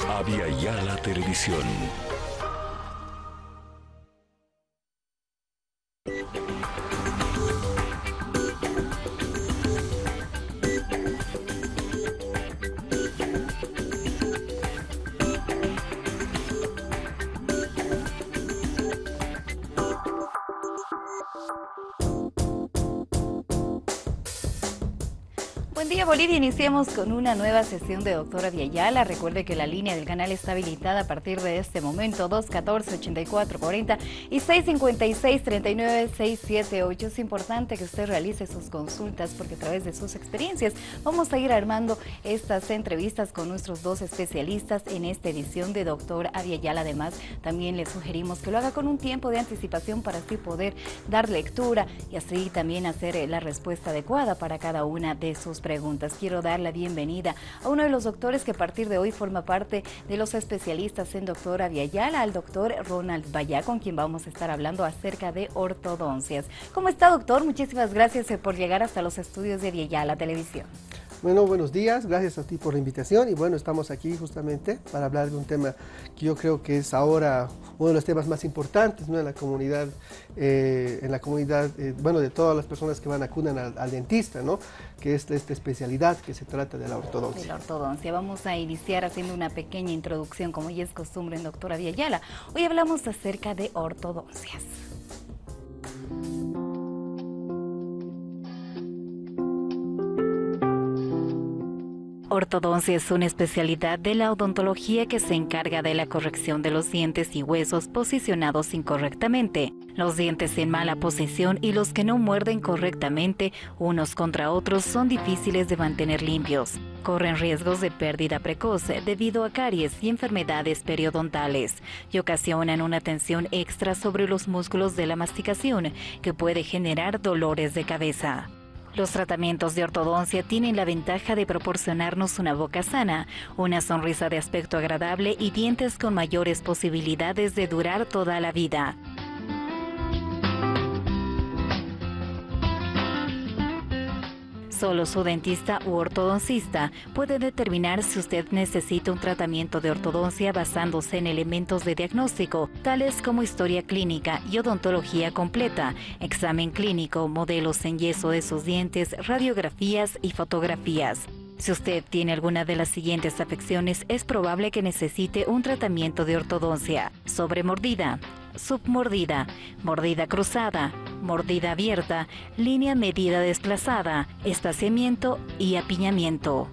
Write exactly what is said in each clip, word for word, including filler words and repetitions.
Avia Yala Televisión. Buen día, Bolivia. Iniciemos con una nueva sesión de Doctora Avia Yala. Recuerde que la línea del canal está habilitada a partir de este momento, dos uno cuatro, ocho cuatro cuatro cero y seis cinco seis, tres nueve seis siete ocho. Es importante que usted realice sus consultas porque a través de sus experiencias vamos a ir armando estas entrevistas con nuestros dos especialistas en esta edición de Doctora Avia Yala. Además, también le sugerimos que lo haga con un tiempo de anticipación para así poder dar lectura y así también hacer la respuesta adecuada para cada una de sus preguntas. Preguntas. Quiero dar la bienvenida a uno de los doctores que a partir de hoy forma parte de los especialistas en Doctora Avia Yala, al doctor Ronald Bayá, con quien vamos a estar hablando acerca de ortodoncias. ¿Cómo está, doctor? Muchísimas gracias por llegar hasta los estudios de Avia Yala Televisión. Bueno, buenos días, gracias a ti por la invitación y bueno, estamos aquí justamente para hablar de un tema que yo creo que es ahora uno de los temas más importantes, ¿no? en la comunidad, eh, en la comunidad eh, bueno, de todas las personas que van acudan al, al dentista, ¿no? que es esta especialidad que se trata de la ortodoncia. De la ortodoncia. Vamos a iniciar haciendo una pequeña introducción, como ya es costumbre en Doctora Avia Yala. Hoy hablamos acerca de ortodoncias. Ortodoncia es una especialidad de la odontología que se encarga de la corrección de los dientes y huesos posicionados incorrectamente, los dientes en mala posición y los que no muerden correctamente unos contra otros son difíciles de mantener limpios. Corren riesgos de pérdida precoz debido a caries y enfermedades periodontales y ocasionan una tensión extra sobre los músculos de la masticación que puede generar dolores de cabeza. Los tratamientos de ortodoncia tienen la ventaja de proporcionarnos una boca sana, una sonrisa de aspecto agradable y dientes con mayores posibilidades de durar toda la vida. Solo su dentista u ortodoncista puede determinar si usted necesita un tratamiento de ortodoncia basándose en elementos de diagnóstico, tales como historia clínica y odontología completa, examen clínico, modelos en yeso de sus dientes, radiografías y fotografías. Si usted tiene alguna de las siguientes afecciones, es probable que necesite un tratamiento de ortodoncia: sobremordida, submordida, mordida cruzada, mordida abierta, línea medida desplazada, espaciamiento y apiñamiento.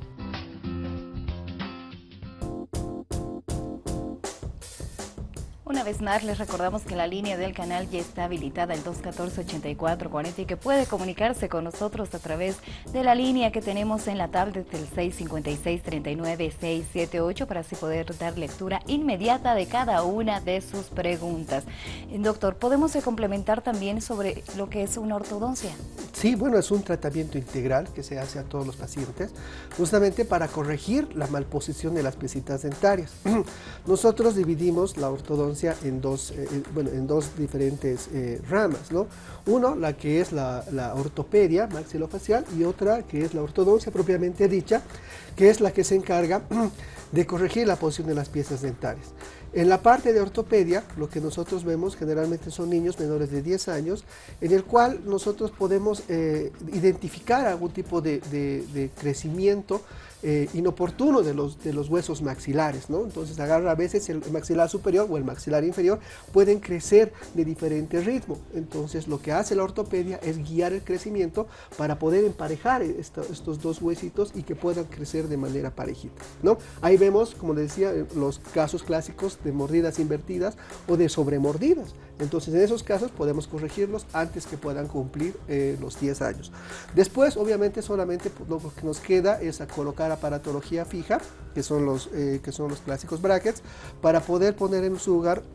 Una vez más, les recordamos que la línea del canal ya está habilitada, el dos uno cuatro, ocho cuatro cuatro cero, y que puede comunicarse con nosotros a través de la línea que tenemos en la tablet del seis cinco seis, tres nueve seis siete ocho para así poder dar lectura inmediata de cada una de sus preguntas. Doctor, ¿podemos complementar también sobre lo que es una ortodoncia? Sí, bueno, es un tratamiento integral que se hace a todos los pacientes, justamente para corregir la malposición de las piecitas dentarias. Nosotros dividimos la ortodoncia en dos, eh, bueno, en dos diferentes eh, ramas, ¿no? Uno, la que es la, la ortopedia maxilofacial, y otra que es la ortodoncia propiamente dicha, que es la que se encarga de corregir la posición de las piezas dentarias. En la parte de ortopedia, lo que nosotros vemos generalmente son niños menores de diez años, en el cual nosotros podemos eh, identificar algún tipo de, de, de crecimiento eh, inoportuno de los, de los huesos maxilares, ¿no? Entonces agarra a veces el maxilar superior o el maxilar inferior, pueden crecer de diferente ritmo. Entonces lo que hace la ortopedia es guiar el crecimiento para poder emparejar esto, estos dos huesitos y que puedan crecer de manera parejita, ¿no? Ahí vemos, como les decía, los casos clásicos de mordidas invertidas o de sobremordidas. Entonces en esos casos podemos corregirlos antes que puedan cumplir eh, los diez años. Después, obviamente, solamente lo que nos queda es a colocar aparatología fija, que son los, eh, que son los clásicos brackets, para poder poner en su lugar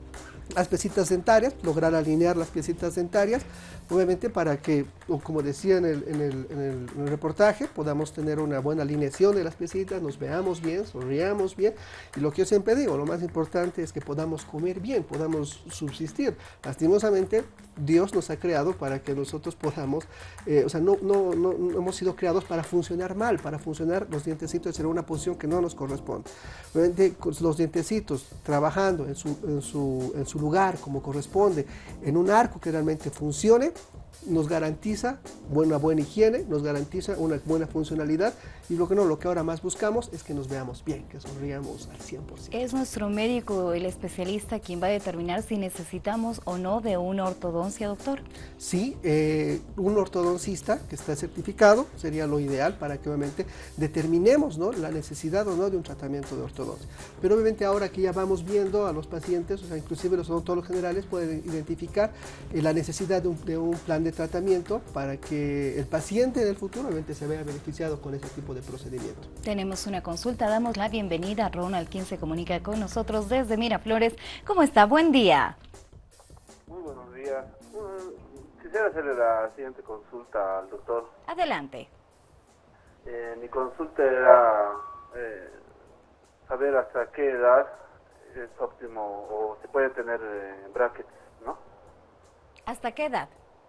las piecitas dentarias, lograr alinear las piecitas dentarias, obviamente para que, como decía en el, en, el, en, el, en el reportaje, podamos tener una buena alineación de las piecitas, nos veamos bien, sonriamos bien, y lo que yo siempre digo, lo más importante es que podamos comer bien, podamos subsistir. Lastimosamente, Dios nos ha creado para que nosotros podamos, eh, o sea, no, no, no, no hemos sido creados para funcionar mal, para funcionar los dientecitos en una posición que no nos corresponde. Obviamente, los dientecitos trabajando en su, en su, en su lugar como corresponde, en un arco que realmente funcione, nos garantiza una buena higiene, nos garantiza una buena funcionalidad, y lo que no, lo que ahora más buscamos es que nos veamos bien, que sonriamos al cien por ciento. ¿Es nuestro médico, el especialista, quien va a determinar si necesitamos o no de una ortodoncia, doctor? Sí, eh, un ortodoncista que está certificado sería lo ideal para que obviamente determinemos, ¿no?, la necesidad o no de un tratamiento de ortodoncia. Pero obviamente ahora que ya vamos viendo a los pacientes, o sea, inclusive los odontólogos generales pueden identificar eh, la necesidad de un, de un plan de tratamiento para que el paciente en el futuro obviamente se vea beneficiado con ese tipo de procedimiento. Tenemos una consulta, damos la bienvenida a Ronald, quien se comunica con nosotros desde Miraflores. ¿Cómo está? Buen día. Muy buenos días. Mm, Quisiera hacerle la siguiente consulta al doctor. Adelante. Eh, mi consulta era eh, saber hasta qué edad es óptimo o se puede tener eh, brackets, ¿no? ¿Hasta qué edad?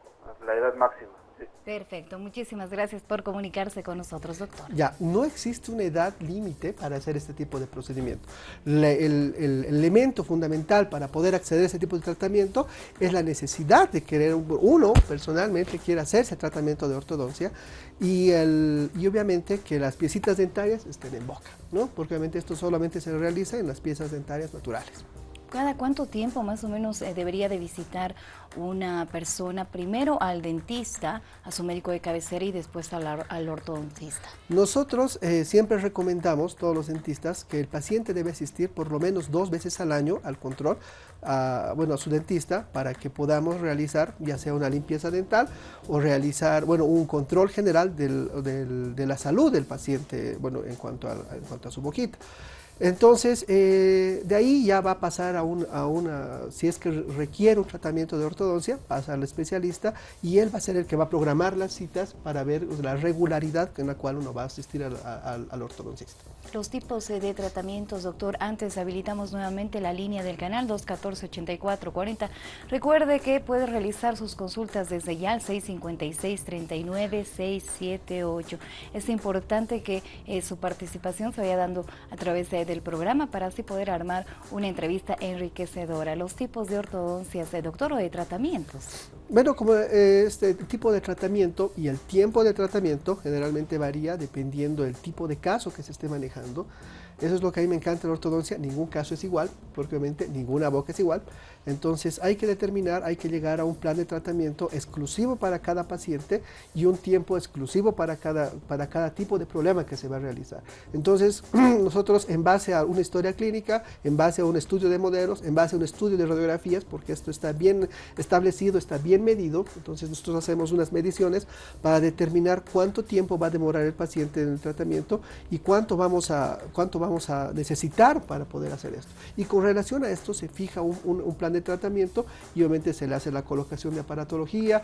La edad máxima, sí. Perfecto, muchísimas gracias por comunicarse con nosotros, doctor. Ya, no existe una edad límite para hacer este tipo de procedimiento. Le, el, el elemento fundamental para poder acceder a este tipo de tratamiento es la necesidad de querer, uno personalmente quiere hacerse tratamiento de ortodoncia, y, el, y obviamente que las piecitas dentarias estén en boca, ¿no? Porque obviamente esto solamente se realiza en las piezas dentarias naturales. ¿Cada cuánto tiempo más o menos eh, debería de visitar una persona primero al dentista, a su médico de cabecera y después al, al ortodoncista? Nosotros eh, siempre recomendamos, todos los dentistas, que el paciente debe asistir por lo menos dos veces al año al control, a, bueno, a su dentista, para que podamos realizar ya sea una limpieza dental o realizar, bueno, un control general del, del, de la salud del paciente, bueno, en cuanto a, en cuanto a su boquita. Entonces, eh, de ahí ya va a pasar a, un, a una, si es que requiere un tratamiento de ortodoncia, pasa al especialista y él va a ser el que va a programar las citas para ver la regularidad en la cual uno va a asistir al, al, al ortodoncista. Los tipos de tratamientos, doctor, antes habilitamos nuevamente la línea del canal dos uno cuatro, ocho cuatro cuatro cero. Recuerde que puede realizar sus consultas desde ya al seis cinco seis, tres nueve, seis siete ocho. Es importante que eh, su participación se vaya dando a través de del programa para así poder armar una entrevista enriquecedora. Los tipos de ortodoncias, de doctor, o de tratamientos. Bueno, como eh, este tipo de tratamiento y el tiempo de tratamiento generalmente varía dependiendo del tipo de caso que se esté manejando. Eso es lo que a mí me encanta de la ortodoncia, ningún caso es igual, porque obviamente ninguna boca es igual. Entonces hay que determinar, hay que llegar a un plan de tratamiento exclusivo para cada paciente y un tiempo exclusivo para cada, para cada tipo de problema que se va a realizar. Entonces nosotros, en base a una historia clínica, en base a un estudio de modelos, en base a un estudio de radiografías, porque esto está bien establecido, está bien medido, entonces nosotros hacemos unas mediciones para determinar cuánto tiempo va a demorar el paciente en el tratamiento y cuánto vamos a, cuánto vamos a necesitar para poder hacer esto. Y con relación a esto se fija un, un, un plan de tratamiento y obviamente se le hace la colocación de aparatología,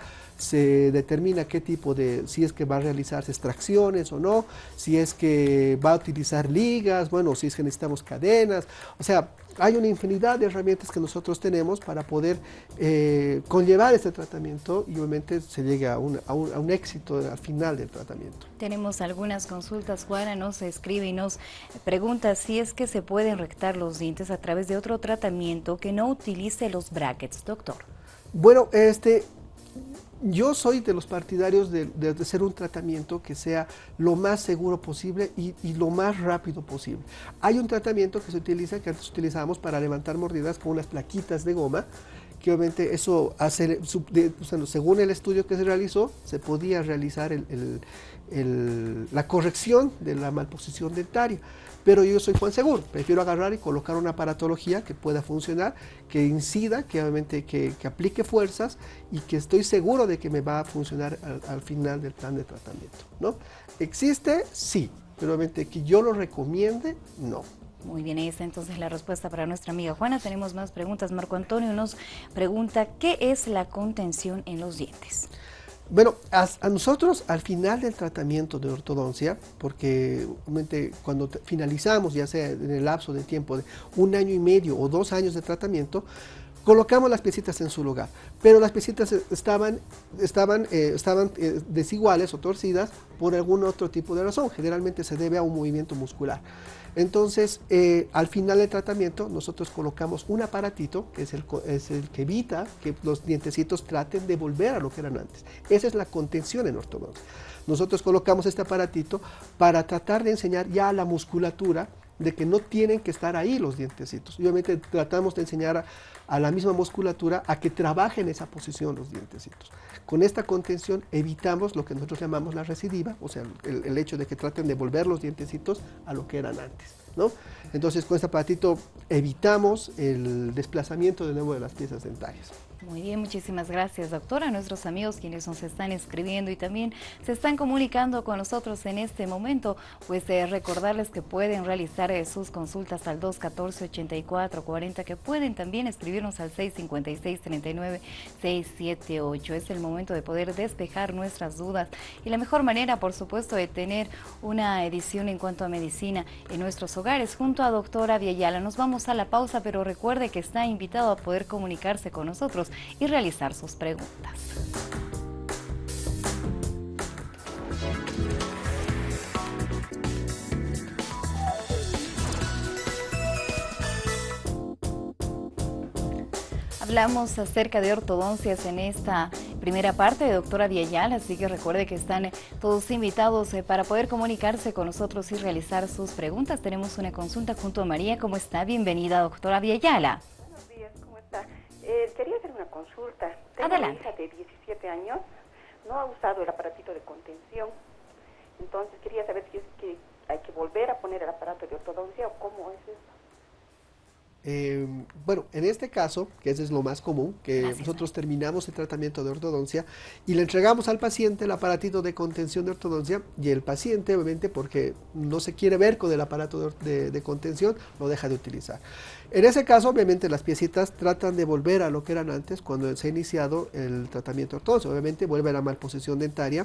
se determina qué tipo de, si es que va a realizarse extracciones o no, si es que va a utilizar ligas, bueno, si es que necesitamos cadenas, o sea, hay una infinidad de herramientas que nosotros tenemos para poder eh, conllevar este tratamiento y obviamente se llegue a un, a, un, a un éxito al final del tratamiento. Tenemos algunas consultas. Juana nos escribe y nos pregunta si es que se pueden rectar los dientes a través de otro tratamiento que no utilice los brackets, doctor. Bueno, este... yo soy de los partidarios de, de, de hacer un tratamiento que sea lo más seguro posible y, y lo más rápido posible. Hay un tratamiento que se utiliza, que antes utilizábamos para levantar mordidas con unas plaquitas de goma, que obviamente eso hace, de, o sea, según el estudio que se realizó, se podía realizar el, el, el, la corrección de la malposición dentaria. Pero yo soy Juan Seguro, prefiero agarrar y colocar una aparatología que pueda funcionar, que incida, que obviamente que, que aplique fuerzas y que estoy seguro de que me va a funcionar al, al final del plan de tratamiento, ¿no? ¿Existe? Sí, pero obviamente que yo lo recomiende, no. Muy bien, ahí está entonces la respuesta para nuestra amiga Juana. Tenemos más preguntas. Marco Antonio nos pregunta, ¿qué es la contención en los dientes? Bueno, a, a nosotros al final del tratamiento de ortodoncia, porque obviamente cuando finalizamos, ya sea en el lapso de tiempo de un año y medio o dos años de tratamiento, colocamos las piecitas en su lugar, pero las piecitas estaban, estaban, eh, estaban eh, desiguales o torcidas por algún otro tipo de razón, generalmente se debe a un movimiento muscular. Entonces, eh, al final del tratamiento, nosotros colocamos un aparatito, que es el, es el que evita que los dientecitos traten de volver a lo que eran antes. Esa es la contención en ortodoncia. Nosotros colocamos este aparatito para tratar de enseñar ya a la musculatura de que no tienen que estar ahí los dientecitos. Y obviamente tratamos de enseñar a, a la misma musculatura a que trabaje en esa posición los dientecitos. Con esta contención evitamos lo que nosotros llamamos la recidiva, o sea, el, el hecho de que traten de volver los dientecitos a lo que eran antes, ¿no? Entonces, con este aparatito evitamos el desplazamiento de nuevo de las piezas dentarias. Muy bien, muchísimas gracias, doctora. A nuestros amigos quienes nos están escribiendo y también se están comunicando con nosotros en este momento, pues eh, recordarles que pueden realizar eh, sus consultas al dos uno cuatro, ochenta y cuatro cuarenta, que pueden también escribirnos al seis cinco seis, treinta y nueve, seis siete ocho. Es el momento de poder despejar nuestras dudas y la mejor manera, por supuesto, de tener una edición en cuanto a medicina en nuestros hogares junto a doctora Viayala. Nos vamos a la pausa, pero recuerde que está invitado a poder comunicarse con nosotros y realizar sus preguntas. Hablamos acerca de ortodoncias en esta primera parte de doctora Viayala, así que recuerde que están todos invitados para poder comunicarse con nosotros y realizar sus preguntas. Tenemos una consulta junto a María. ¿Cómo está? Bienvenida, doctora Viayala. Buenos días, ¿cómo está? Eh, quería hacer una consulta. Tengo Adelante. una hija de diecisiete años, no ha usado el aparatito de contención, entonces quería saber si es que hay que volver a poner el aparato de ortodoncia o cómo es eso. Eh, bueno, en este caso, que ese es lo más común, que Gracias. nosotros terminamos el tratamiento de ortodoncia y le entregamos al paciente el aparatito de contención de ortodoncia, y el paciente, obviamente, porque no se quiere ver con el aparato de, de, de contención, lo deja de utilizar. En ese caso, obviamente, las piecitas tratan de volver a lo que eran antes cuando se ha iniciado el tratamiento de ortodoncia. Obviamente, vuelve a la malposición dentaria.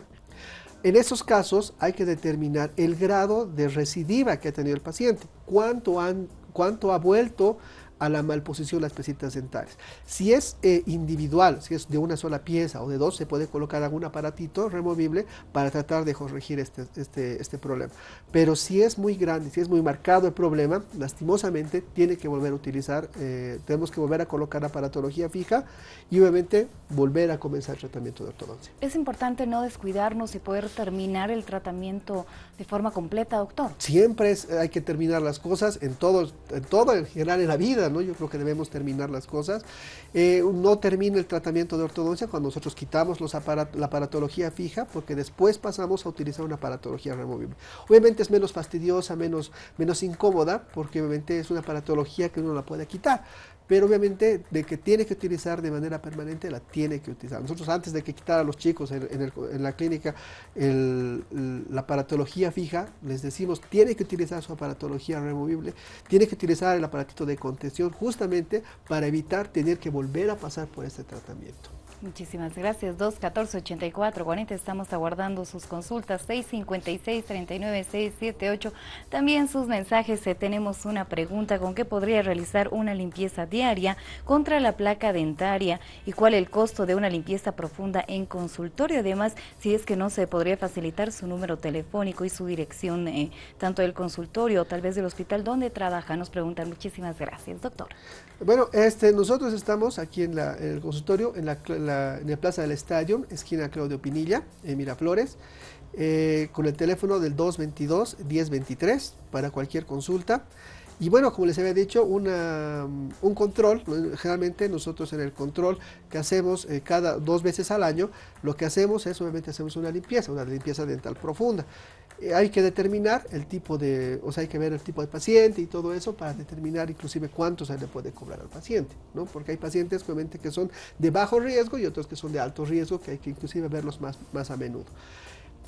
En esos casos hay que determinar el grado de recidiva que ha tenido el paciente, cuánto, han, cuánto ha vuelto a la malposición las piecitas dentarias. Si es eh, individual, si es de una sola pieza o de dos, se puede colocar algún aparatito removible para tratar de corregir este, este, este problema. Pero si es muy grande, si es muy marcado el problema, lastimosamente tiene que volver a utilizar, eh, tenemos que volver a colocar aparatología fija y obviamente volver a comenzar el tratamiento de ortodoncia. Es importante no descuidarnos y poder terminar el tratamiento de forma completa, doctor. Siempre es, hay que terminar las cosas en todo, en todo en general en la vida, ¿no? Yo creo que debemos terminar las cosas. Eh, no termina el tratamiento de ortodoncia cuando nosotros quitamos los aparat la aparatología fija, porque después pasamos a utilizar una aparatología removible. Obviamente es menos fastidiosa, menos, menos incómoda, porque obviamente es una aparatología que uno la puede quitar. Pero obviamente de que tiene que utilizar de manera permanente, la tiene que utilizar. Nosotros antes de que quitar a los chicos en, en, el, en la clínica el, el, la aparatología fija, les decimos, tiene que utilizar su aparatología removible, tiene que utilizar el aparatito de contención justamente para evitar tener que volver a pasar por este tratamiento. Muchísimas gracias. dos uno cuatro, ochenta y cuatro cuarenta. Estamos aguardando sus consultas. seis cinco seis, treinta y nueve, seis siete ocho. También sus mensajes. Eh, tenemos una pregunta. ¿Con qué podría realizar una limpieza diaria contra la placa dentaria? ¿Y cuál es el costo de una limpieza profunda en consultorio? Además, si es que no se podría facilitar su número telefónico y su dirección, eh, tanto del consultorio o tal vez del hospital donde trabaja. Nos preguntan. Muchísimas gracias, doctor. Bueno, este, nosotros estamos aquí en, la, en el consultorio, en la, la, en la Plaza del Estadio, esquina Claudio Pinilla, en Miraflores, eh, con el teléfono del dos veintidós, diez veintitrés para cualquier consulta. Y bueno, como les había dicho, una, un control, generalmente nosotros en el control que hacemos eh, cada dos veces al año, lo que hacemos es obviamente hacemos una limpieza, una limpieza dental profunda. Eh, hay que determinar el tipo de, o sea, hay que ver el tipo de paciente y todo eso para determinar inclusive cuánto se le puede cobrar al paciente, ¿no? Porque hay pacientes obviamente que son de bajo riesgo y otros que son de alto riesgo, que hay que inclusive verlos más, más a menudo.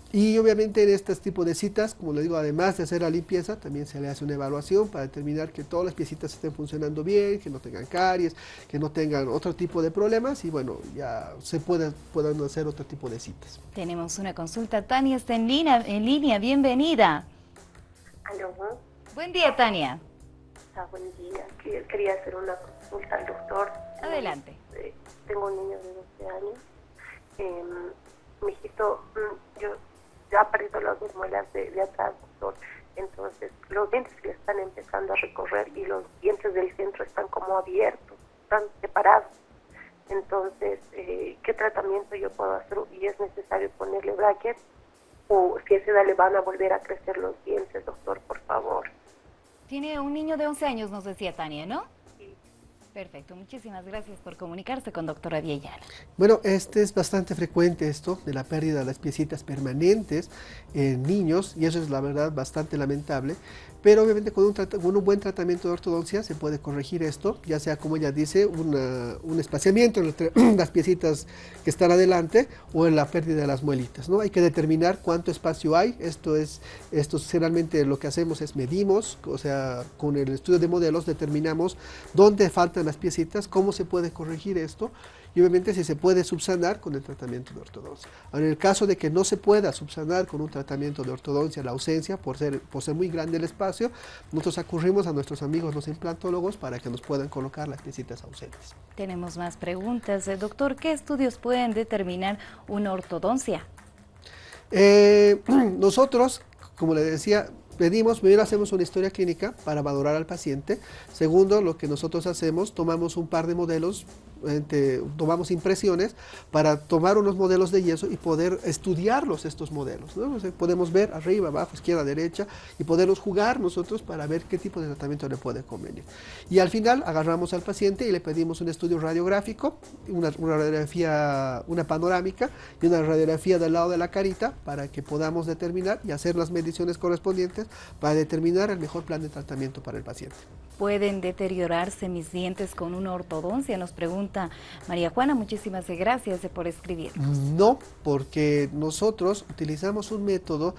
Y obviamente en este tipo de citas, como le digo, además de hacer la limpieza, también se le hace una evaluación para determinar que todas las piecitas estén funcionando bien, que no tengan caries, que no tengan otro tipo de problemas y bueno, ya se puedan, puedan hacer otro tipo de citas. Tenemos una consulta. Tania está en línea, en línea. Bienvenida. Aló. Buen día, Tania. Ah, buen día. Quería hacer una consulta al doctor. Adelante. Eh, tengo un niño de doce años. Eh, mi hijito, yo ya ha perdido las dos muelas de, de atrás, doctor. Entonces, los dientes le están empezando a recorrer y los dientes del centro están como abiertos, están separados. Entonces, eh, ¿qué tratamiento yo puedo hacer? ¿Y es necesario ponerle brackets? ¿O si a esa edad le van a volver a crecer los dientes, doctor, por favor? Tiene un niño de once años, nos decía Tania, ¿no? Sí. Perfecto, muchísimas gracias por comunicarse con doctora Vieyala. Bueno, este es bastante frecuente esto de la pérdida de las piecitas permanentes en niños y eso es la verdad bastante lamentable. Pero obviamente con un, con un buen tratamiento de ortodoncia se puede corregir esto, ya sea como ella dice, una, un espaciamiento entre las piecitas que están adelante o en la pérdida de las muelitas, ¿no? Hay que determinar cuánto espacio hay, esto es, esto generalmente lo que hacemos es medimos, o sea, con el estudio de modelos determinamos dónde faltan las piecitas, cómo se puede corregir esto y obviamente si se puede subsanar con el tratamiento de ortodoncia. Ahora, en el caso de que no se pueda subsanar con un tratamiento de ortodoncia la ausencia, por ser, por ser muy grande el espacio, nosotros acurrimos a nuestros amigos los implantólogos para que nos puedan colocar las piecitas ausentes. Tenemos más preguntas. Eh, doctor, ¿qué estudios pueden determinar una ortodoncia? Eh, nosotros, como le decía, pedimos, primero hacemos una historia clínica para valorar al paciente. Segundo, lo que nosotros hacemos, tomamos un par de modelos, Este, tomamos impresiones para tomar unos modelos de yeso y poder estudiarlos estos modelos, ¿no? O sea, podemos ver arriba, abajo, izquierda, derecha y poderlos jugar nosotros para ver qué tipo de tratamiento le puede convenir. Y al final agarramos al paciente y le pedimos un estudio radiográfico, una, una radiografía, una panorámica y una radiografía del lado de la carita para que podamos determinar y hacer las mediciones correspondientes para determinar el mejor plan de tratamiento para el paciente. ¿Pueden deteriorarse mis dientes con una ortodoncia? Nos pregunta María Juana. Muchísimas gracias por escribirnos. No, porque nosotros utilizamos un método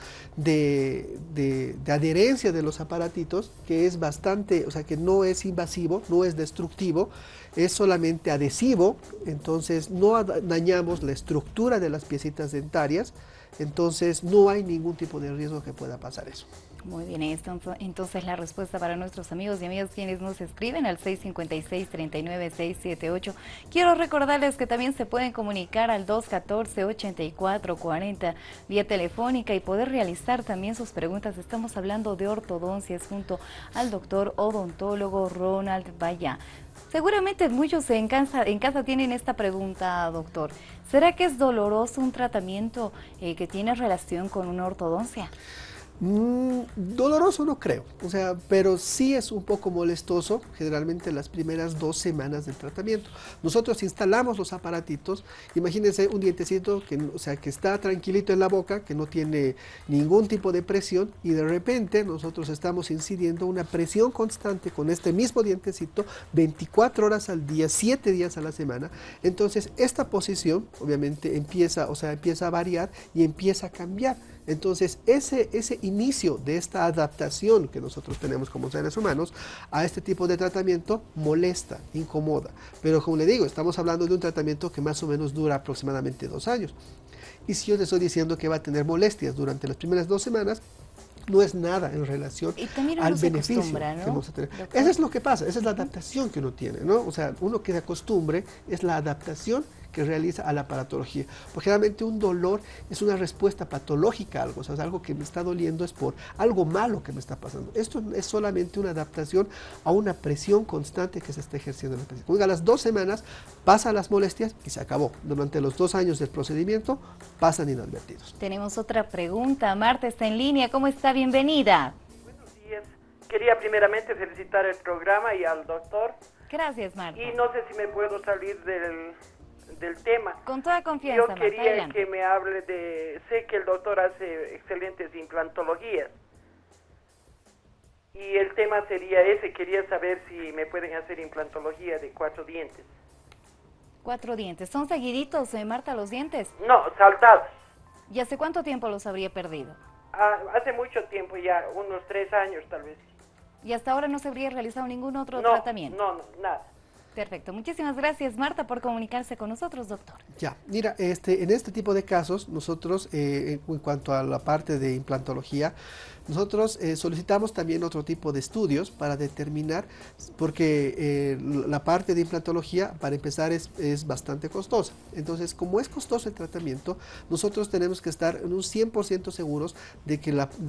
de, de, de adherencia de los aparatitos que es bastante, o sea, que no es invasivo, no es destructivo, es solamente adhesivo, entonces no dañamos la estructura de las piecitas dentarias, entonces no hay ningún tipo de riesgo que pueda pasar eso. Muy bien, esto, entonces la respuesta para nuestros amigos y amigas quienes nos escriben al seis cinco seis, tres nueve seis siete ocho. Quiero recordarles que también se pueden comunicar al dos uno cuatro, ocho cuatro cuatro cero vía telefónica y poder realizar también sus preguntas. Estamos hablando de ortodoncias junto al doctor odontólogo Ronald Vaya. Seguramente muchos en casa, en casa tienen esta pregunta, doctor. ¿Será que es doloroso un tratamiento eh, que tiene relación con una ortodoncia? Mm, doloroso no creo, o sea, pero sí es un poco molestoso, generalmente las primeras dos semanas del tratamiento. Nosotros instalamos los aparatitos, imagínense un dientecito que, o sea, que está tranquilito en la boca, que no tiene ningún tipo de presión y de repente nosotros estamos incidiendo una presión constante con este mismo dientecito veinticuatro horas al día, siete días a la semana. Entonces esta posición obviamente empieza, o sea, empieza a variar y empieza a cambiar. Entonces, ese, ese inicio de esta adaptación que nosotros tenemos como seres humanos a este tipo de tratamiento molesta, incomoda. Pero como le digo, estamos hablando de un tratamiento que más o menos dura aproximadamente dos años. Y si yo le estoy diciendo que va a tener molestias durante las primeras dos semanas, no es nada en relación al beneficio, ¿no?, que vamos a tener. Eso es lo que pasa, esa es la adaptación que uno tiene, ¿no? O sea, uno que se acostumbre es la adaptación que realiza a la aparatología. Porque generalmente un dolor es una respuesta patológica a algo, o sea, algo que me está doliendo es por algo malo que me está pasando. Esto es solamente una adaptación a una presión constante que se está ejerciendo en el paciente. Oiga, a las dos semanas pasan las molestias y se acabó. Durante los dos años del procedimiento pasan inadvertidos. Tenemos otra pregunta. Marta está en línea. ¿Cómo está? Bienvenida. Buenos días. Quería primeramente felicitar el programa y al doctor. Gracias, Marta. Y no sé si me puedo salir del... del tema. Con toda confianza, Yo quería Marta, que me hable de... Sé que el doctor hace excelentes implantologías. Y el tema sería ese. Quería saber si me pueden hacer implantología de cuatro dientes. Cuatro dientes. ¿Son seguiditos, eh, Marta, los dientes? No, saltados. ¿Y hace cuánto tiempo los habría perdido? Ah, hace mucho tiempo ya, unos tres años tal vez. ¿Y hasta ahora no se habría realizado ningún otro No, tratamiento? no, no, nada. Perfecto. Muchísimas gracias, Marta, por comunicarse con nosotros, doctor. Ya, mira, este, en este tipo de casos, nosotros, eh, en cuanto a la parte de implantología, nosotros eh, solicitamos también otro tipo de estudios para determinar, porque eh, la parte de implantología, para empezar, es, es bastante costosa. Entonces, como es costoso el tratamiento, nosotros tenemos que estar en un cien por ciento seguros de que la,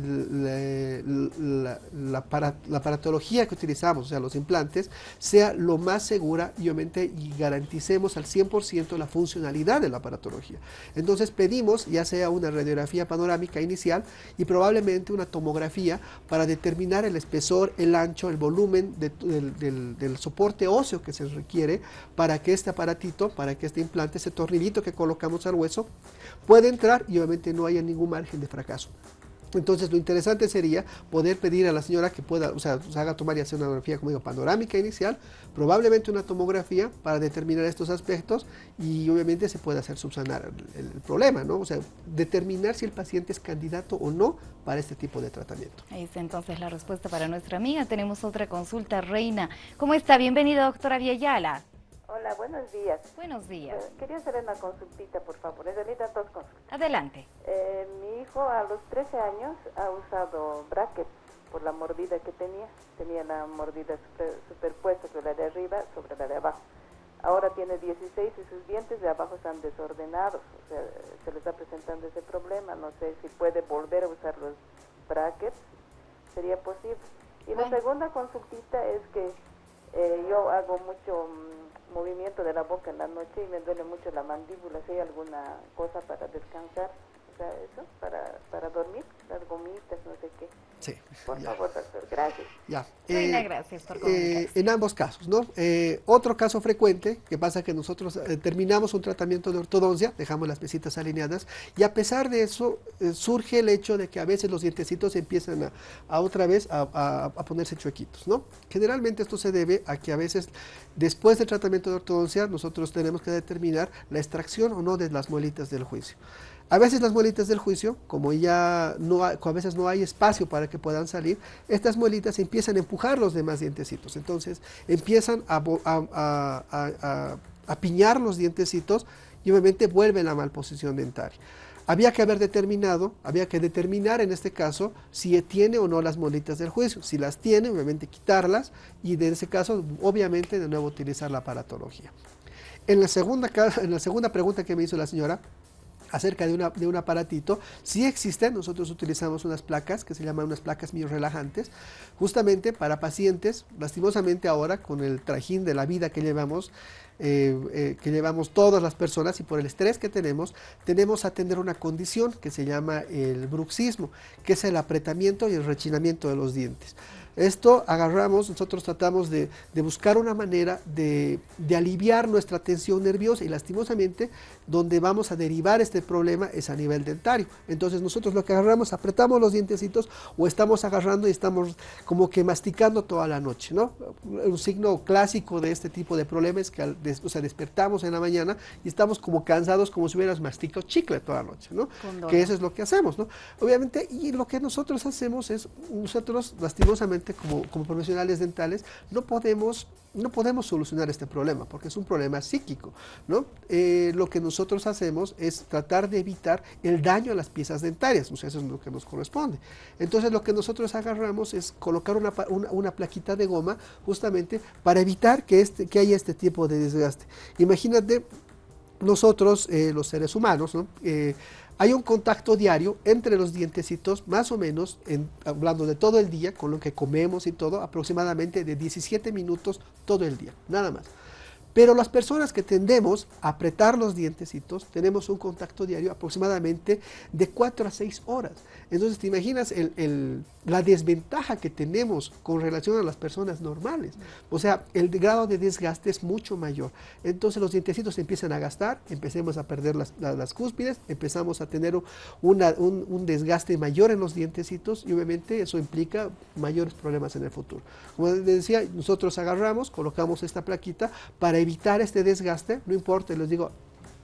la, la, la, para, la aparatología que utilizamos, o sea, los implantes, sea lo más segura y obviamente y garanticemos al cien por ciento la funcionalidad de la aparatología. Entonces pedimos ya sea una radiografía panorámica inicial y probablemente una tomografía para determinar el espesor, el ancho, el volumen de, del, del, del soporte óseo que se requiere para que este aparatito, para que este implante, ese tornillito que colocamos al hueso, pueda entrar y obviamente no haya ningún margen de fracaso. Entonces lo interesante sería poder pedir a la señora que pueda, o sea, se haga tomar y hacer una tomografía, como digo, panorámica inicial, probablemente una tomografía para determinar estos aspectos y obviamente se puede hacer subsanar el, el problema, ¿no? O sea, determinar si el paciente es candidato o no para este tipo de tratamiento. Ahí está entonces la respuesta para nuestra amiga. Tenemos otra consulta, Reina. ¿Cómo está? Bienvenida, doctora Viayala. Hola, buenos días. Buenos días. Eh, quería hacer una consultita, por favor. En realidad, dos consultas. Adelante. Eh, mi hijo a los trece años ha usado brackets por la mordida que tenía. Tenía la mordida super, superpuesta sobre la de arriba sobre la de abajo. Ahora tiene dieciséis y sus dientes de abajo están desordenados. O sea, se le está presentando ese problema. No sé si puede volver a usar los brackets. Sería posible. Y bueno, la segunda consultita es que eh, yo hago mucho mmm, movimiento de la boca en la noche y me duele mucho la mandíbula. Si hay alguna cosa para descansar, o sea, eso, para, para dormir, las gomitas, no sé qué. Sí. Por Ya. favor, doctor, gracias. Ya. Reina, Eh, gracias por eh, comunicarse. en ambos casos, ¿no? Eh, otro caso frecuente, que pasa que nosotros eh, terminamos un tratamiento de ortodoncia, dejamos las piecitas alineadas, y a pesar de eso, eh, surge el hecho de que a veces los dientecitos empiezan a, a otra vez a, a, a ponerse chuequitos, ¿no? Generalmente esto se debe a que a veces, después del tratamiento de ortodoncia, nosotros tenemos que determinar la extracción o no de las muelitas del juicio. A veces las muelitas del juicio, como ya no hay, a veces no hay espacio para que puedan salir, estas muelitas empiezan a empujar los demás dientecitos. Entonces empiezan a, a, a, a, a piñar los dientecitos y obviamente vuelven a malposición dentaria. Había que haber determinado, había que determinar en este caso si tiene o no las muelitas del juicio. Si las tiene, obviamente quitarlas y en ese caso, obviamente, de nuevo utilizar la aparatología. En la segunda, en la segunda pregunta que me hizo la señora, acerca de, una, de un aparatito, sí existen, nosotros utilizamos unas placas que se llaman unas placas miorrelajantes, justamente para pacientes, lastimosamente ahora con el trajín de la vida que llevamos, eh, eh, que llevamos todas las personas y por el estrés que tenemos, tenemos a atender una condición que se llama el bruxismo, que es el apretamiento y el rechinamiento de los dientes. Esto agarramos, nosotros tratamos de, de buscar una manera de, de aliviar nuestra tensión nerviosa y lastimosamente donde vamos a derivar este problema es a nivel dentario. Entonces nosotros lo que agarramos, apretamos los dientecitos o estamos agarrando y estamos como que masticando toda la noche, ¿no? Un signo clásico de este tipo de problemas es que al des, o sea, despertamos en la mañana y estamos como cansados como si hubieras masticado chicle toda la noche, ¿no? Que eso es lo que hacemos, ¿no? Obviamente, y lo que nosotros hacemos es, nosotros lastimosamente Como, como profesionales dentales, no podemos, no podemos solucionar este problema, porque es un problema psíquico, ¿no? Eh, lo que nosotros hacemos es tratar de evitar el daño a las piezas dentarias, o sea, eso es lo que nos corresponde. Entonces, lo que nosotros agarramos es colocar una, una, una plaquita de goma, justamente para evitar que, este, que haya este tipo de desgaste. Imagínate, nosotros, eh, los seres humanos, ¿no? Eh, hay un contacto diario entre los dientecitos, más o menos, en, hablando de todo el día, con lo que comemos y todo, aproximadamente de diecisiete minutos todo el día, nada más. Pero las personas que tendemos a apretar los dientecitos, tenemos un contacto diario aproximadamente de cuatro a seis horas. Entonces, ¿te imaginas el, el, la desventaja que tenemos con relación a las personas normales? O sea, el grado de desgaste es mucho mayor. Entonces, los dientecitos se empiezan a gastar, empecemos a perder las, las, las cúspides, empezamos a tener una, un, un desgaste mayor en los dientecitos y obviamente eso implica mayores problemas en el futuro. Como les decía, nosotros agarramos, colocamos esta plaquita para evitar este desgaste, no importa, les digo,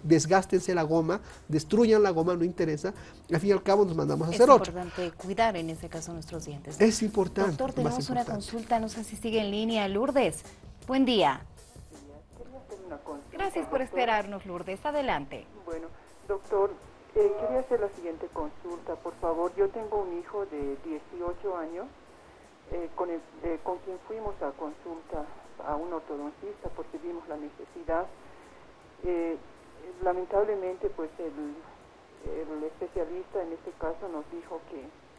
desgástense la goma, destruyan la goma, no interesa, al fin y al cabo nos mandamos a hacer otra. Es importante cuidar en ese caso nuestros dientes. Es importante. Doctor, tenemos más una importante. consulta, no sé si sigue en línea, Lourdes. Buen día. Quería hacer una consulta, Gracias por doctor. esperarnos, Lourdes. Adelante. Bueno, doctor, eh, quería hacer la siguiente consulta, por favor. Yo tengo un hijo de dieciocho años eh, con, el, eh, con quien fuimos a consulta a un ortodoncista porque vimos la necesidad. Eh, lamentablemente, pues el, el especialista en este caso nos dijo que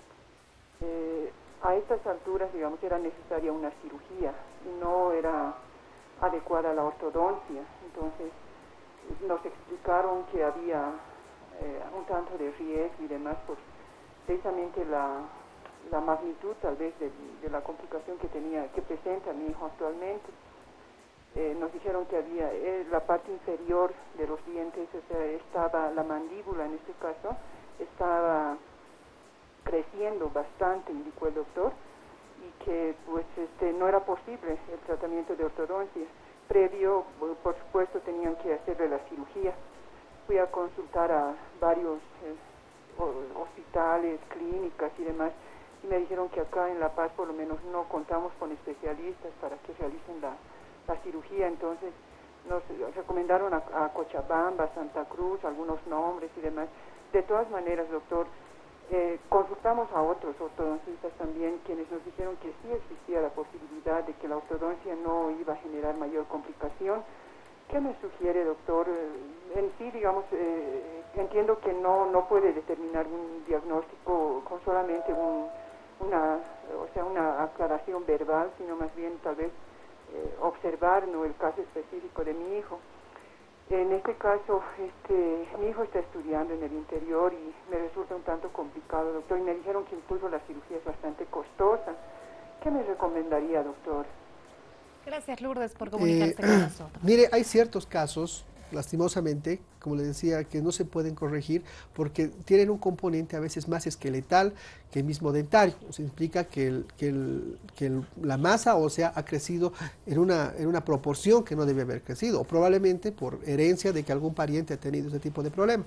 eh, a estas alturas, digamos, era necesaria una cirugía y no era adecuada a la ortodoncia. Entonces, nos explicaron que había eh, un tanto de riesgo y demás por precisamente la, la magnitud tal vez de, de la complicación que tenía, que presenta mi hijo actualmente. Eh, nos dijeron que había eh, la parte inferior de los dientes, o sea, estaba la mandíbula en este caso, estaba creciendo bastante, indicó el doctor, y que pues este no era posible el tratamiento de ortodoncia. Previo, por supuesto, tenían que hacerle la cirugía. Fui a consultar a varios eh, hospitales, clínicas y demás, y me dijeron que acá en La Paz por lo menos no contamos con especialistas para que realicen la, la cirugía. Entonces nos recomendaron a, a Cochabamba, Santa Cruz, algunos nombres y demás. De todas maneras, doctor, eh, consultamos a otros ortodoncistas también, quienes nos dijeron que sí existía la posibilidad de que la ortodoncia no iba a generar mayor complicación. ¿Qué me sugiere, doctor? En sí, digamos, eh, entiendo que no no puede determinar un diagnóstico con solamente un, una, o sea, una aclaración verbal, sino más bien tal vez eh, observar, ¿no?, el caso específico de mi hijo. En este caso, este, mi hijo está estudiando en el interior y me resulta un tanto complicado, doctor, y me dijeron que incluso la cirugía es bastante costosa. ¿Qué me recomendaría, doctor? Gracias, Lourdes, por comunicarse Eh, con nosotros. Mire, hay ciertos casos, lastimosamente, como le decía, que no se pueden corregir porque tienen un componente a veces más esqueletal que el mismo dentario. O sea, implica que, el, que, el, que el, la masa ósea ha crecido en una, en una proporción que no debe haber crecido, o probablemente por herencia de que algún pariente ha tenido ese tipo de problema.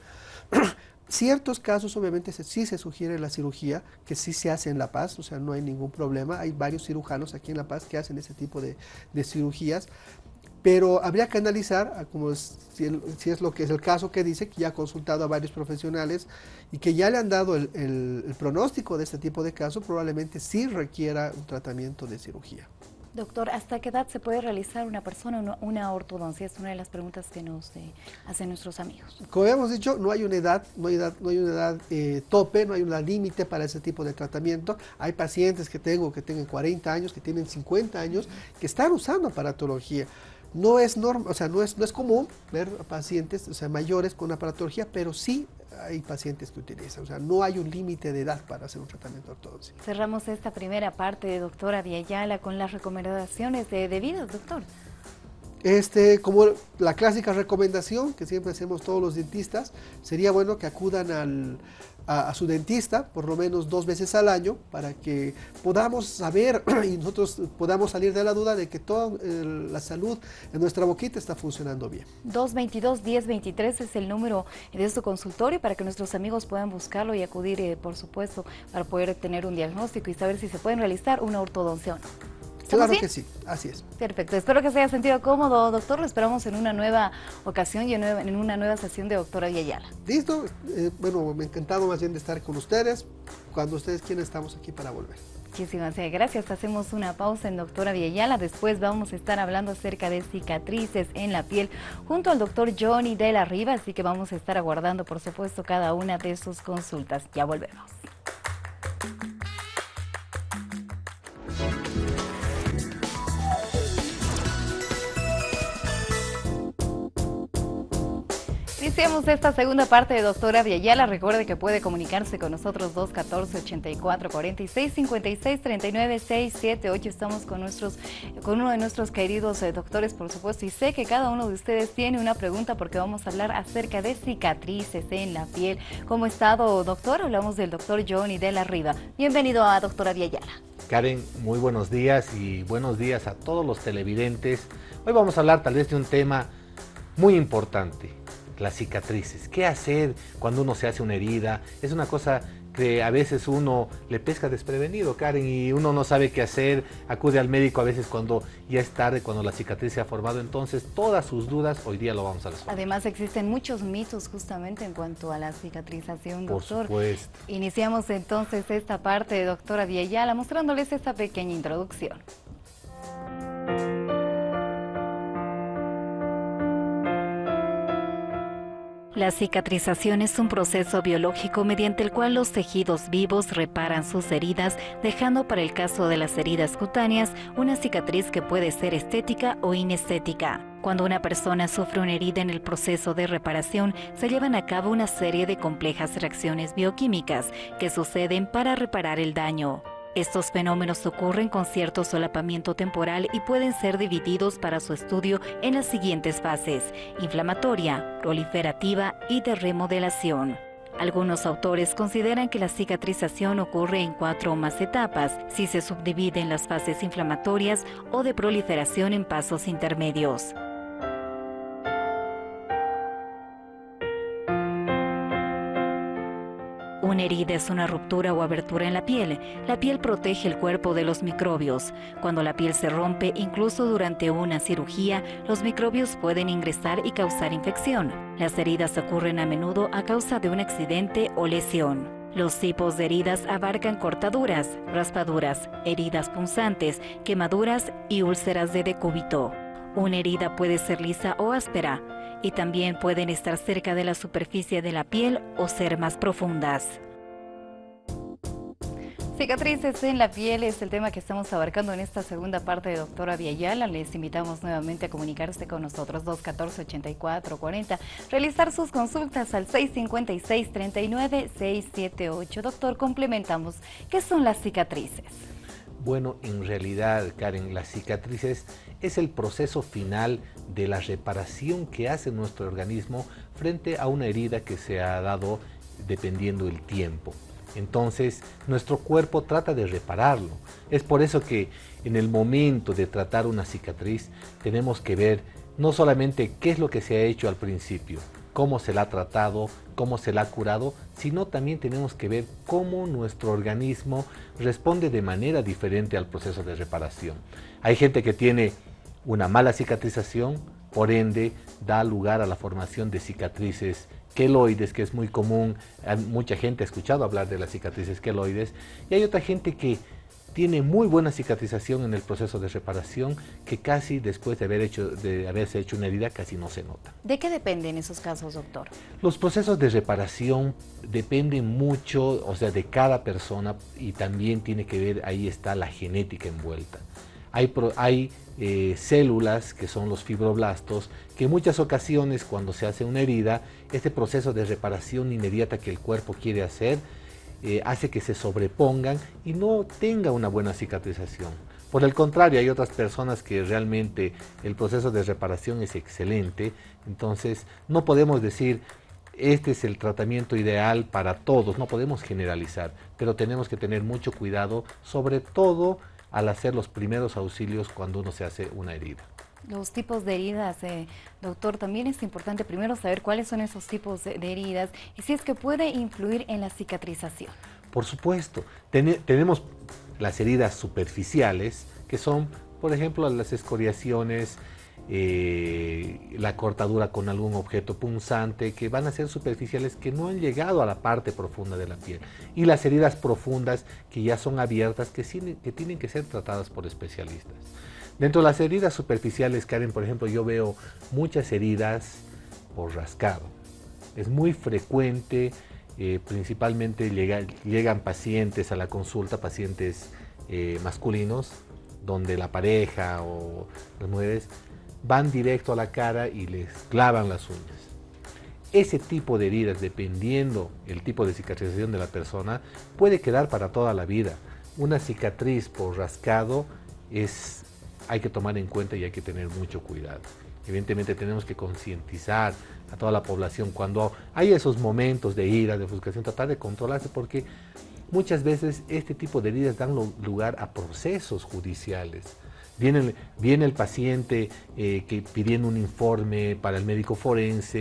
Ciertos casos, obviamente, se, sí se sugiere la cirugía, que sí se hace en La Paz, o sea, no hay ningún problema. Hay varios cirujanos aquí en La Paz que hacen ese tipo de, de cirugías, pero habría que analizar, como es, si, el, si es lo que es el caso que dice, que ya ha consultado a varios profesionales y que ya le han dado el, el, el pronóstico de este tipo de casos, probablemente sí requiera un tratamiento de cirugía. Doctor, ¿hasta qué edad se puede realizar una persona una, una ortodoncia? Es una de las preguntas que nos eh, hacen nuestros amigos. Como habíamos dicho, no hay una edad, no hay, edad, no hay una edad eh, tope, no hay una límite para ese tipo de tratamiento. Hay pacientes que tengo que tienen cuarenta años, que tienen cincuenta años, que están usando aparatología. No es normal, o sea, no es, no es común ver pacientes, o sea, mayores con aparatología, pero sí hay pacientes que utilizan, o sea, no hay un límite de edad para hacer un tratamiento de ortodoncia. Cerramos esta primera parte de doctora Viayala con las recomendaciones de debidas, doctor. Este, como la clásica recomendación que siempre hacemos todos los dentistas, sería bueno que acudan al, a, a su dentista por lo menos dos veces al año para que podamos saber y nosotros podamos salir de la duda de que toda eh, la salud en nuestra boquita está funcionando bien. dos veintidós, diez veintitrés es el número de su consultorio para que nuestros amigos puedan buscarlo y acudir, eh, por supuesto, para poder tener un diagnóstico y saber si se pueden realizar una ortodoncia o no. Claro bien? que sí, así es. Perfecto, espero que se haya sentido cómodo, doctor. Lo esperamos en una nueva ocasión y en una nueva sesión de doctora Viayala. Listo, eh, bueno, me ha encantado más bien de estar con ustedes. Cuando ustedes quieran, estamos aquí para volver. Muchísimas gracias. Hacemos una pausa en doctora Viayala. Después vamos a estar hablando acerca de cicatrices en la piel junto al doctor Johnny de la Riva, así que vamos a estar aguardando, por supuesto, cada una de sus consultas. Ya volvemos. Iniciamos esta segunda parte de doctora Viayala. Recuerde que puede comunicarse con nosotros dos uno cuatro, ochenta y cuatro, cuarenta y seis, cincuenta y seis, treinta y nueve, seiscientos setenta y ocho. Estamos con nuestros, con uno de nuestros queridos eh, doctores, por supuesto, y sé que cada uno de ustedes tiene una pregunta porque vamos a hablar acerca de cicatrices en la piel. ¿Cómo ha estado, doctor? Hablamos del doctor Johnny de la Riva. Bienvenido a doctora Viayala. Karen, muy buenos días y buenos días a todos los televidentes. Hoy vamos a hablar tal vez de un tema muy importante. las cicatrices. ¿Qué hacer cuando uno se hace una herida? Es una cosa que a veces uno le pesca desprevenido, Karen, y uno no sabe qué hacer, acude al médico a veces cuando ya es tarde, cuando la cicatriz se ha formado. Entonces, todas sus dudas hoy día lo vamos a resolver. Además, existen muchos mitos justamente en cuanto a la cicatrización, doctor. Por supuesto. Iniciamos entonces esta parte, doctora Viayala, mostrándoles esta pequeña introducción. La cicatrización es un proceso biológico mediante el cual los tejidos vivos reparan sus heridas, dejando para el caso de las heridas cutáneas una cicatriz que puede ser estética o inestética. Cuando una persona sufre una herida en el proceso de reparación, se llevan a cabo una serie de complejas reacciones bioquímicas que suceden para reparar el daño. Estos fenómenos ocurren con cierto solapamiento temporal y pueden ser divididos para su estudio en las siguientes fases: inflamatoria, proliferativa y de remodelación. Algunos autores consideran que la cicatrización ocurre en cuatro o más etapas, si se subdivide en las fases inflamatorias o de proliferación en pasos intermedios. Una herida es una ruptura o abertura en la piel. La piel protege el cuerpo de los microbios. Cuando la piel se rompe, incluso durante una cirugía, los microbios pueden ingresar y causar infección. Las heridas ocurren a menudo a causa de un accidente o lesión. Los tipos de heridas abarcan cortaduras, raspaduras, heridas punzantes, quemaduras y úlceras de decúbito. Una herida puede ser lisa o áspera, y también pueden estar cerca de la superficie de la piel o ser más profundas. Cicatrices en la piel es el tema que estamos abarcando en esta segunda parte de Doctora Viayala. Les invitamos nuevamente a comunicarse con nosotros, dos uno cuatro, ocho cuatro cuatro cero, realizar sus consultas al seis cinco seis, tres nueve, seis siete ocho. Doctor, complementamos. ¿Qué son las cicatrices? Bueno, en realidad, Karen, las cicatrices es el proceso final de la reparación que hace nuestro organismo frente a una herida que se ha dado dependiendo del tiempo. Entonces, nuestro cuerpo trata de repararlo. Es por eso que en el momento de tratar una cicatriz tenemos que ver no solamente qué es lo que se ha hecho al principio, cómo se la ha tratado, cómo se la ha curado, sino también tenemos que ver cómo nuestro organismo responde de manera diferente al proceso de reparación. Hay gente que tiene una mala cicatrización, por ende da lugar a la formación de cicatrices queloides, que es muy común. Mucha gente ha escuchado hablar de las cicatrices queloides, y hay otra gente que tiene muy buena cicatrización en el proceso de reparación, que casi después de, haber hecho, de haberse hecho una herida casi no se nota. ¿De qué dependen esos casos, doctor? Los procesos de reparación dependen mucho, o sea, de cada persona, y también tiene que ver, ahí está la genética envuelta. Hay, pro, hay eh, células que son los fibroblastos, que en muchas ocasiones cuando se hace una herida, este proceso de reparación inmediata que el cuerpo quiere hacer, Eh, hace que se sobrepongan y no tenga una buena cicatrización. Por el contrario, hay otras personas que realmente el proceso de reparación es excelente. Entonces no podemos decir este es el tratamiento ideal para todos, no podemos generalizar, pero tenemos que tener mucho cuidado, sobre todo al hacer los primeros auxilios cuando uno se hace una herida. Los tipos de heridas, eh, doctor, también es importante primero saber cuáles son esos tipos de, de heridas y si es que puede influir en la cicatrización. Por supuesto, Ten, tenemos las heridas superficiales, que son, por ejemplo, las escoriaciones, eh, la cortadura con algún objeto punzante, que van a ser superficiales, que no han llegado a la parte profunda de la piel. Y las heridas profundas, que ya son abiertas, que, sí, que tienen que ser tratadas por especialistas. Dentro de las heridas superficiales, Karen, por ejemplo, yo veo muchas heridas por rascado. Es muy frecuente, eh, principalmente llega, llegan pacientes a la consulta, pacientes eh, masculinos, donde la pareja o las mujeres van directo a la cara y les clavan las uñas. Ese tipo de heridas, dependiendo el tipo de cicatrización de la persona, puede quedar para toda la vida. Una cicatriz por rascado es... hay que tomar en cuenta y hay que tener mucho cuidado. Evidentemente tenemos que concientizar a toda la población cuando hay esos momentos de ira, de frustración, tratar de controlarse, porque muchas veces este tipo de heridas dan lugar a procesos judiciales. Viene, viene el paciente eh, que pidiendo un informe para el médico forense,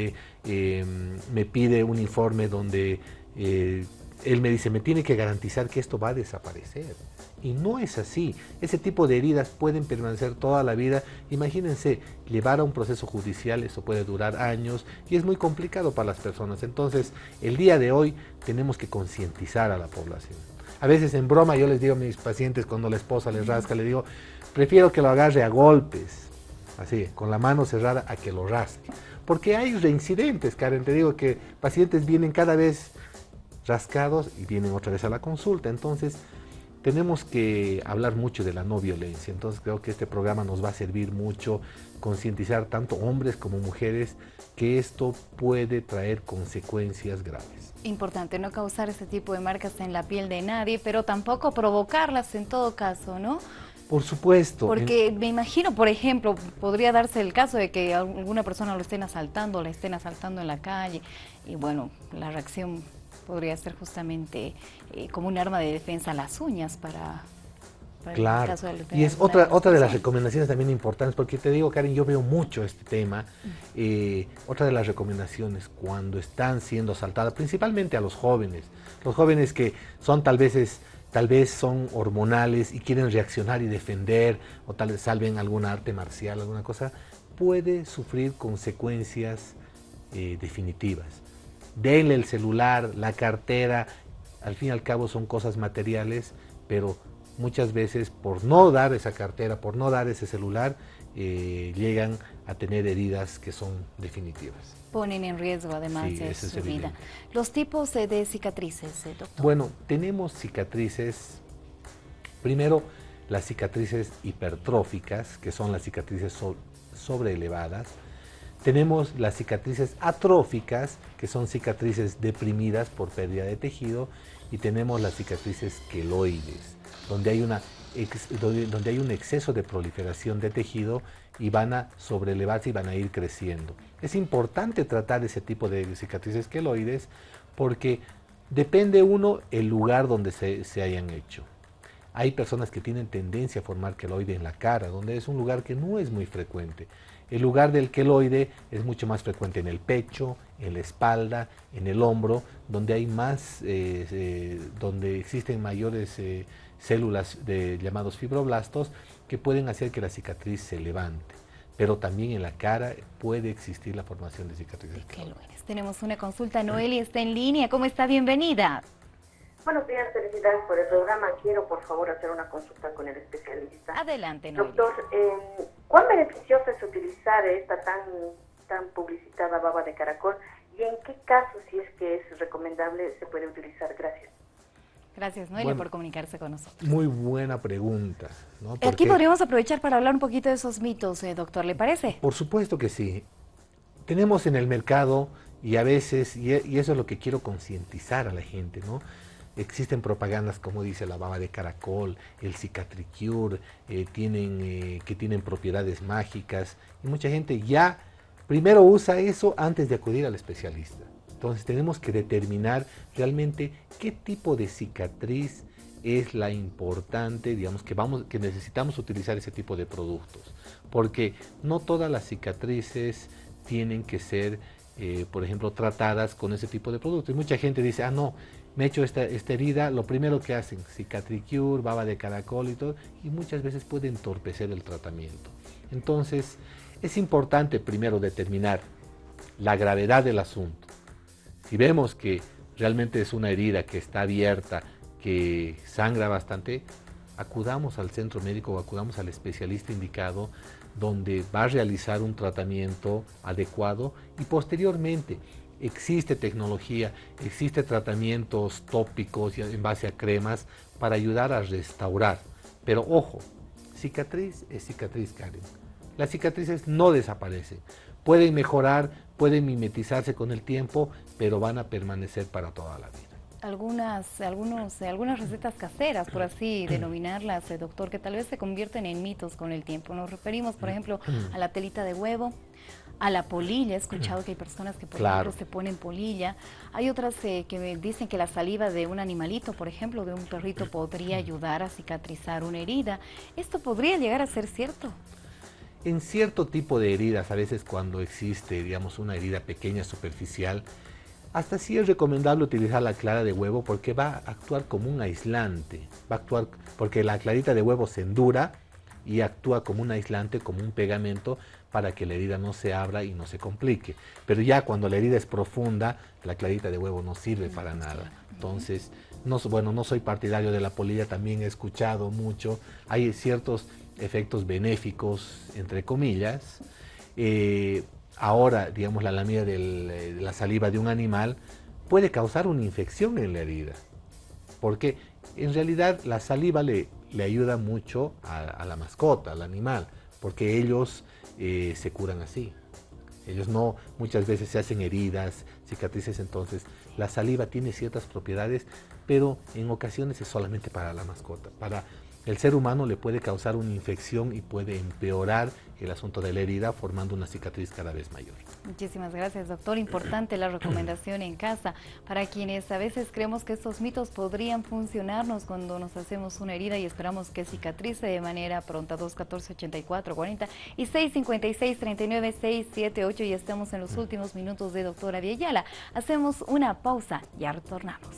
eh, me pide un informe donde eh, él me dice, me tiene que garantizar que esto va a desaparecer. Y no es así. Ese tipo de heridas pueden permanecer toda la vida. Imagínense, llevar a un proceso judicial, eso puede durar años y es muy complicado para las personas. Entonces, el día de hoy tenemos que concientizar a la población. A veces en broma yo les digo a mis pacientes cuando la esposa les rasca, le digo, prefiero que lo agarre a golpes, así, con la mano cerrada, a que lo rasque. Porque hay reincidentes, Karen, te digo que pacientes vienen cada vez rascados y vienen otra vez a la consulta. Entonces, tenemos que hablar mucho de la no violencia. Entonces, creo que este programa nos va a servir mucho, concientizar tanto hombres como mujeres que esto puede traer consecuencias graves. Importante no causar ese tipo de marcas en la piel de nadie, pero tampoco provocarlas en todo caso, ¿no? Por supuesto. Porque me imagino, por ejemplo, podría darse el caso de que alguna persona lo estén asaltando, la estén asaltando en la calle, y bueno, la reacción podría ser justamente eh, como un arma de defensa, las uñas para, para claro. el caso de y es otra, otra de las recomendaciones también importantes, porque te digo, Karen, yo veo mucho este tema. Eh, otra de las recomendaciones cuando están siendo asaltadas, principalmente a los jóvenes, los jóvenes que son tal vez, es, tal vez son hormonales y quieren reaccionar y defender, o tal vez salven alguna arte marcial, alguna cosa, puede sufrir consecuencias eh, definitivas. Denle el celular, la cartera, al fin y al cabo son cosas materiales, pero muchas veces por no dar esa cartera, por no dar ese celular, eh, llegan a tener heridas que son definitivas. Ponen en riesgo además sí, de eso su es vida. Los tipos eh, de cicatrices, eh, doctor. Bueno, tenemos cicatrices, primero las cicatrices hipertróficas, que son las cicatrices so sobreelevadas. Tenemos las cicatrices atróficas, que son cicatrices deprimidas por pérdida de tejido, y tenemos las cicatrices queloides, donde hay, una ex, donde, donde hay un exceso de proliferación de tejido y van a sobreelevarse y van a ir creciendo. Es importante tratar ese tipo de cicatrices queloides porque depende uno el lugar donde se, se hayan hecho. Hay personas que tienen tendencia a formar queloide en la cara, donde es un lugar que no es muy frecuente. El lugar del queloide es mucho más frecuente en el pecho, en la espalda, en el hombro, donde hay más, eh, eh, donde existen mayores eh, células de, llamados fibroblastos que pueden hacer que la cicatriz se levante. Pero también en la cara puede existir la formación de cicatrices queloides. Tenemos una consulta, Noelia está en línea. ¿Cómo está? Bienvenida. Buenos días, felicidades por el programa. Quiero, por favor, hacer una consulta con el especialista. Adelante, Noelia. Doctor, eh, ¿cuán beneficioso es utilizar esta tan, tan publicitada baba de caracol? ¿Y en qué casos, si es que es recomendable, se puede utilizar? Gracias. Gracias, Noelia, bueno, por comunicarse con nosotros. Muy buena pregunta, ¿no? Porque aquí podríamos aprovechar para hablar un poquito de esos mitos, eh, doctor, ¿le parece? Por supuesto que sí. Tenemos en el mercado, y a veces, y, y eso es lo que quiero concientizar a la gente, ¿no? Existen propagandas como dice la baba de caracol, el Cicatricure, eh, tienen, eh, que tienen propiedades mágicas, y mucha gente ya primero usa eso antes de acudir al especialista. Entonces tenemos que determinar realmente qué tipo de cicatriz es la importante, digamos, que, vamos, que necesitamos utilizar ese tipo de productos, porque no todas las cicatrices tienen que ser, eh, por ejemplo, tratadas con ese tipo de productos. Y mucha gente dice, ah, no, me he hecho esta, esta herida, lo primero que hacen, Cicatricure, baba de caracol y todo, y muchas veces puede entorpecer el tratamiento. Entonces, es importante primero determinar la gravedad del asunto. Si vemos que realmente es una herida que está abierta, que sangra bastante, acudamos al centro médico o acudamos al especialista indicado, donde va a realizar un tratamiento adecuado y posteriormente existe tecnología, existe tratamientos tópicos en base a cremas para ayudar a restaurar. Pero ojo, cicatriz es cicatriz, Karen. Las cicatrices no desaparecen. Pueden mejorar, pueden mimetizarse con el tiempo, pero van a permanecer para toda la vida. Algunas, algunos, algunas recetas caseras, por así denominarlas, eh, doctor, que tal vez se convierten en mitos con el tiempo. Nos referimos, por ejemplo, a la telita de huevo, a la polilla. He escuchado que hay personas que, por claro. ejemplo, se ponen polilla. Hay otras eh, que me dicen que la saliva de un animalito, por ejemplo, de un perrito, podría ayudar a cicatrizar una herida. ¿Esto podría llegar a ser cierto? En cierto tipo de heridas, a veces cuando existe, digamos, una herida pequeña, superficial, hasta sí es recomendable utilizar la clara de huevo porque va a actuar como un aislante, va a actuar porque la clarita de huevo se endura y actúa como un aislante, como un pegamento para que la herida no se abra y no se complique. Pero ya cuando la herida es profunda, la clarita de huevo no sirve para nada. Entonces, no, bueno, no soy partidario de la polilla, también he escuchado mucho, hay ciertos efectos benéficos, entre comillas. Eh, ahora, digamos, la lamida del, de la saliva de un animal puede causar una infección en la herida, porque en realidad la saliva le, le ayuda mucho a, a la mascota, al animal, porque ellos eh, se curan así. Ellos no, muchas veces se hacen heridas, cicatrices, entonces la saliva tiene ciertas propiedades, pero en ocasiones es solamente para la mascota. Para el ser humano le puede causar una infección y puede empeorar el asunto de la herida, formando una cicatriz cada vez mayor. Muchísimas gracias, doctor. Importante la recomendación en casa. Para quienes a veces creemos que estos mitos podrían funcionarnos cuando nos hacemos una herida y esperamos que cicatrice de manera pronta. Dos uno cuatro, ochenta y cuatro cuarenta y seis cinco seis, treinta y nueve, seiscientos setenta y ocho. Y estamos en los últimos minutos de doctora Villayala. Hacemos una pausa, ya retornamos.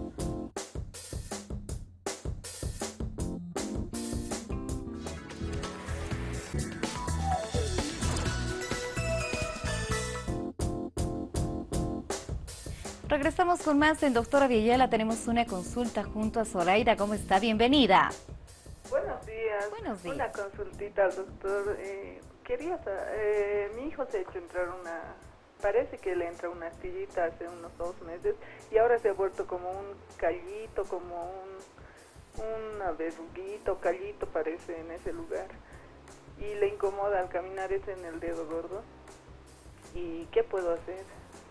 Regresamos con más en Doctora Villayala. Tenemos una consulta junto a Zoraida. ¿Cómo está? Bienvenida. Buenos días. Buenos días. Una consultita al doctor. Eh, quería saber, eh, mi hijo se ha hecho entrar una, parece que le entra una astillita hace unos dos meses y ahora se ha vuelto como un callito, como un, una verruguito, callito parece en ese lugar. Y le incomoda al caminar, es en el dedo gordo. ¿Y qué puedo hacer?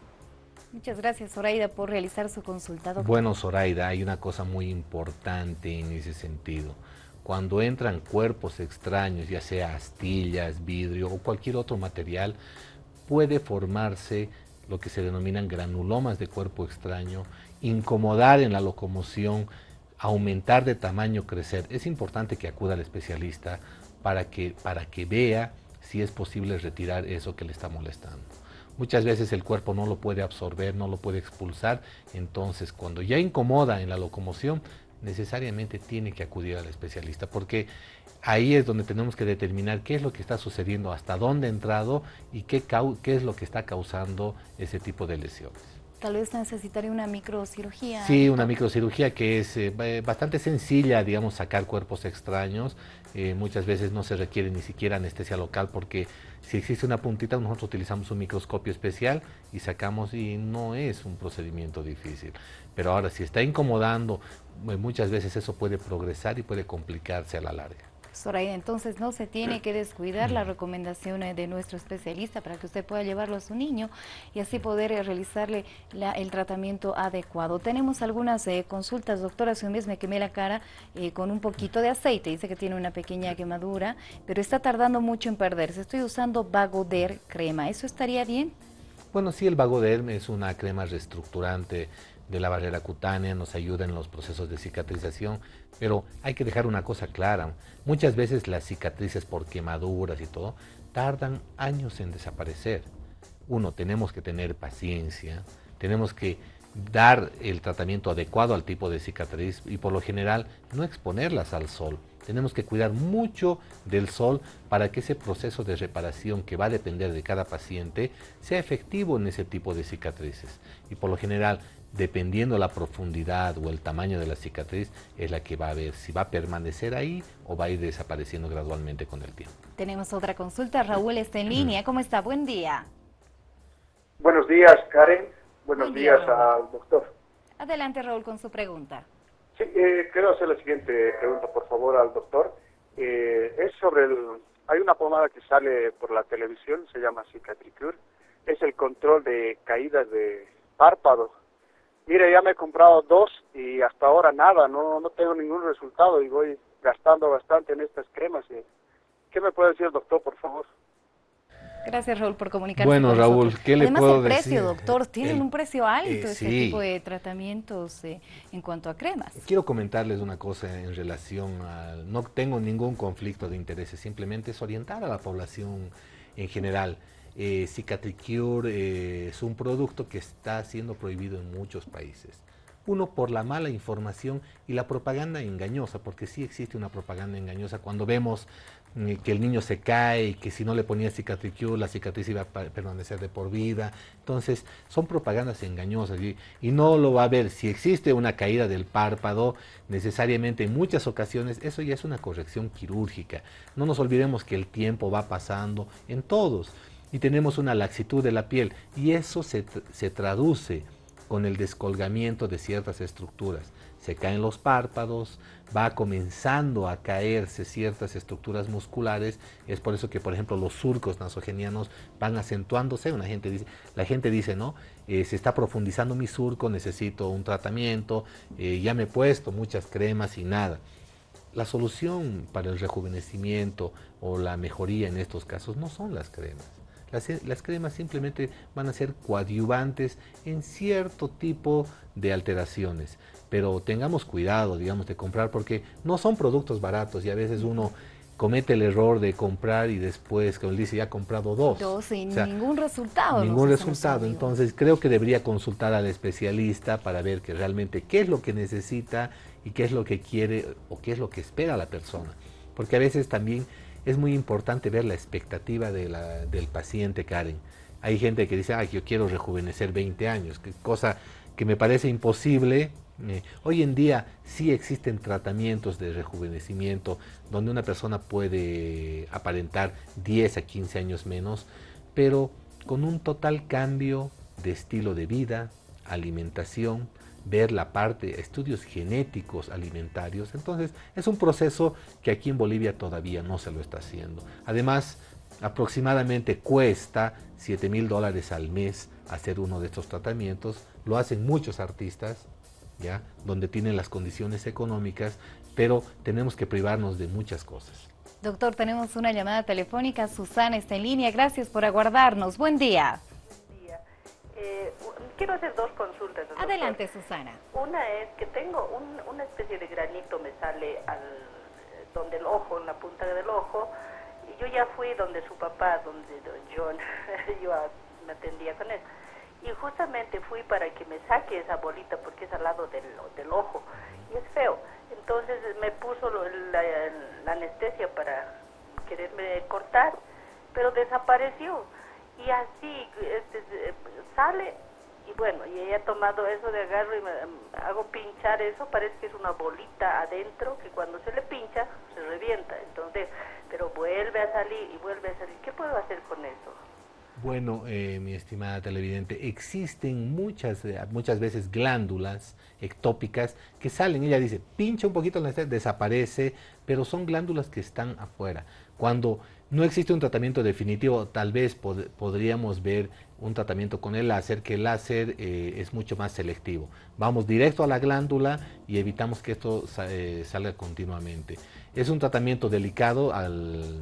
Muchas gracias, Zoraida, por realizar su consulta, doctor. Bueno, Zoraida, hay una cosa muy importante en ese sentido. Cuando entran cuerpos extraños, ya sea astillas, vidrio o cualquier otro material, puede formarse lo que se denominan granulomas de cuerpo extraño, incomodar en la locomoción, aumentar de tamaño, crecer. Es importante que acuda al especialista para que, para que vea si es posible retirar eso que le está molestando. Muchas veces el cuerpo no lo puede absorber, no lo puede expulsar, entonces cuando ya incomoda en la locomoción, necesariamente tiene que acudir al especialista, porque ahí es donde tenemos que determinar qué es lo que está sucediendo, hasta dónde ha entrado y qué, qué es lo que está causando ese tipo de lesiones. Tal vez necesitaría una microcirugía. Sí, una microcirugía que es eh, bastante sencilla, digamos, sacar cuerpos extraños. Eh, muchas veces no se requiere ni siquiera anestesia local porque si existe una puntita nosotros utilizamos un microscopio especial y sacamos y no es un procedimiento difícil. Pero ahora si está incomodando, muchas veces eso puede progresar y puede complicarse a la larga. Zoraida, entonces no se tiene que descuidar la recomendación de nuestro especialista para que usted pueda llevarlo a su niño y así poder eh, realizarle la, el tratamiento adecuado. Tenemos algunas eh, consultas, doctora. Hace un mes me quemé la cara eh, con un poquito de aceite, dice que tiene una pequeña quemadura, pero está tardando mucho en perderse. Estoy usando Vagoder crema, ¿eso estaría bien? Bueno, sí, el Vagoder es una crema reestructurante de la barrera cutánea, nos ayuda en los procesos de cicatrización, pero hay que dejar una cosa clara, muchas veces las cicatrices por quemaduras y todo tardan años en desaparecer. Uno, tenemos que tener paciencia, tenemos que dar el tratamiento adecuado al tipo de cicatriz y por lo general no exponerlas al sol. Tenemos que cuidar mucho del sol para que ese proceso de reparación que va a depender de cada paciente sea efectivo en ese tipo de cicatrices. Y por lo general, dependiendo la profundidad o el tamaño de la cicatriz, es la que va a ver si va a permanecer ahí o va a ir desapareciendo gradualmente con el tiempo. Tenemos otra consulta. Raúl está en línea. ¿Cómo está? Buen día. Buenos días, Karen. Buenos Buen día, días al doctor. Adelante, Raúl, con su pregunta. Sí, eh, quiero hacer la siguiente pregunta, por favor, al doctor. Eh, es sobre el... Hay una pomada que sale por la televisión, se llama Cicatricure. Es el control de caídas de párpado. Mire, ya me he comprado dos y hasta ahora nada, no, no tengo ningún resultado y voy gastando bastante en estas cremas. ¿Qué me puede decir el doctor, por favor? Gracias, Raúl, por comunicarse Bueno, con Raúl, nosotros. ¿qué le Además, puedo el precio, decir? doctor, tienen El- un precio alto eh, este sí. tipo de tratamientos eh, en cuanto a cremas. Quiero comentarles una cosa en relación a... No tengo ningún conflicto de intereses, simplemente es orientar a la población en general. Eh, Cicatricure eh, es un producto que está siendo prohibido en muchos países. Uno, por la mala información y la propaganda engañosa, porque sí existe una propaganda engañosa cuando vemos eh, que el niño se cae y que si no le ponía Cicatricure, la cicatriz iba a pa- permanecer de por vida. Entonces, son propagandas engañosas y, y no lo va a ver. Si existe una caída del párpado, necesariamente en muchas ocasiones, eso ya es una corrección quirúrgica. No nos olvidemos que el tiempo va pasando en todos y tenemos una laxitud de la piel y eso se, tr- se traduce con el descolgamiento de ciertas estructuras. Se caen los párpados, va comenzando a caerse ciertas estructuras musculares, es por eso que, por ejemplo, los surcos nasogenianos van acentuándose. Una gente dice, la gente dice, ¿no? Eh, se está profundizando mi surco, necesito un tratamiento, eh, ya me he puesto muchas cremas y nada. La solución para el rejuvenecimiento o la mejoría en estos casos no son las cremas. Las, las cremas simplemente van a ser coadyuvantes en cierto tipo de alteraciones, pero tengamos cuidado, digamos, de comprar porque no son productos baratos y a veces uno comete el error de comprar y después, como él dice, ya ha comprado dos. Dos sin O sea, ningún resultado. Ningún nos dicen resultado, nuestros amigos. entonces creo que debería consultar al especialista para ver que realmente qué es lo que necesita y qué es lo que quiere o qué es lo que espera la persona, porque a veces también es muy importante ver la expectativa de la, del paciente, Karen. Hay gente que dice, ah, yo quiero rejuvenecer veinte años, que cosa que me parece imposible. Eh, hoy en día sí existen tratamientos de rejuvenecimiento donde una persona puede aparentar diez a quince años menos, pero con un total cambio de estilo de vida, alimentación, ver la parte, estudios genéticos alimentarios. Entonces es un proceso que aquí en Bolivia todavía no se lo está haciendo. Además, aproximadamente cuesta siete mil dólares al mes hacer uno de estos tratamientos. Lo hacen muchos artistas, ¿ya? Donde tienen las condiciones económicas, pero tenemos que privarnos de muchas cosas. Doctor, tenemos una llamada telefónica. Susana está en línea. Gracias por aguardarnos. Buen día. Eh, quiero hacer dos consultas. Doctor. Adelante, Susana. Una es que tengo un, una especie de granito, me sale al donde el ojo, en la punta del ojo, y yo ya fui donde su papá, donde don John, yo me atendía con él, y justamente fui para que me saque esa bolita porque es al lado del, del ojo, y es feo. Entonces me puso la, la anestesia para quererme cortar, pero desapareció. Y así este, sale, y bueno, y ella ha tomado eso de agarro y me hago pinchar eso, parece que es una bolita adentro, que cuando se le pincha, se revienta, entonces, pero vuelve a salir y vuelve a salir. ¿Qué puedo hacer con eso? Bueno, eh, mi estimada televidente, existen muchas, eh, muchas veces glándulas ectópicas que salen. Ella dice, pincha un poquito, desaparece, pero son glándulas que están afuera. Cuando no existe un tratamiento definitivo, tal vez pod podríamos ver un tratamiento con el láser, que el láser eh, es mucho más selectivo. Vamos directo a la glándula y evitamos que esto sa eh, salga continuamente. Es un tratamiento delicado al...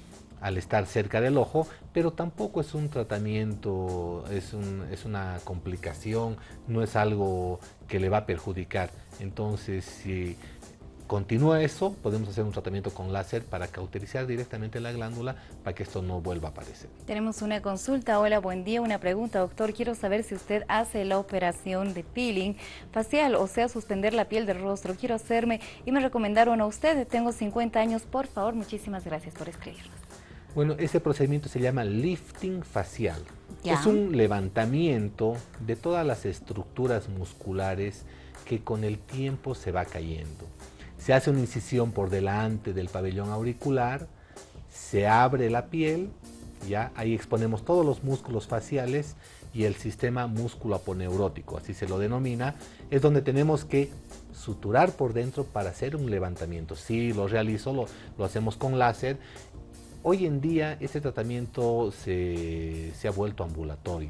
al estar cerca del ojo, pero tampoco es un tratamiento, es, un, es una complicación, no es algo que le va a perjudicar. Entonces, si continúa eso, podemos hacer un tratamiento con láser para cauterizar directamente la glándula para que esto no vuelva a aparecer. Tenemos una consulta. Hola, buen día. Una pregunta, doctor. Quiero saber si usted hace la operación de peeling facial, o sea, suspender la piel del rostro. Quiero hacerme y me recomendaron a usted. Tengo cincuenta años. Por favor, muchísimas gracias por escribirnos. Bueno, ese procedimiento se llama lifting facial. Ya. Es un levantamiento de todas las estructuras musculares que con el tiempo se va cayendo. Se hace una incisión por delante del pabellón auricular, se abre la piel, ya ahí exponemos todos los músculos faciales y el sistema músculo-aponeurótico, así se lo denomina, es donde tenemos que suturar por dentro para hacer un levantamiento. Sí, lo realizo, lo, lo hacemos con láser. Hoy en día este tratamiento se, se ha vuelto ambulatorio.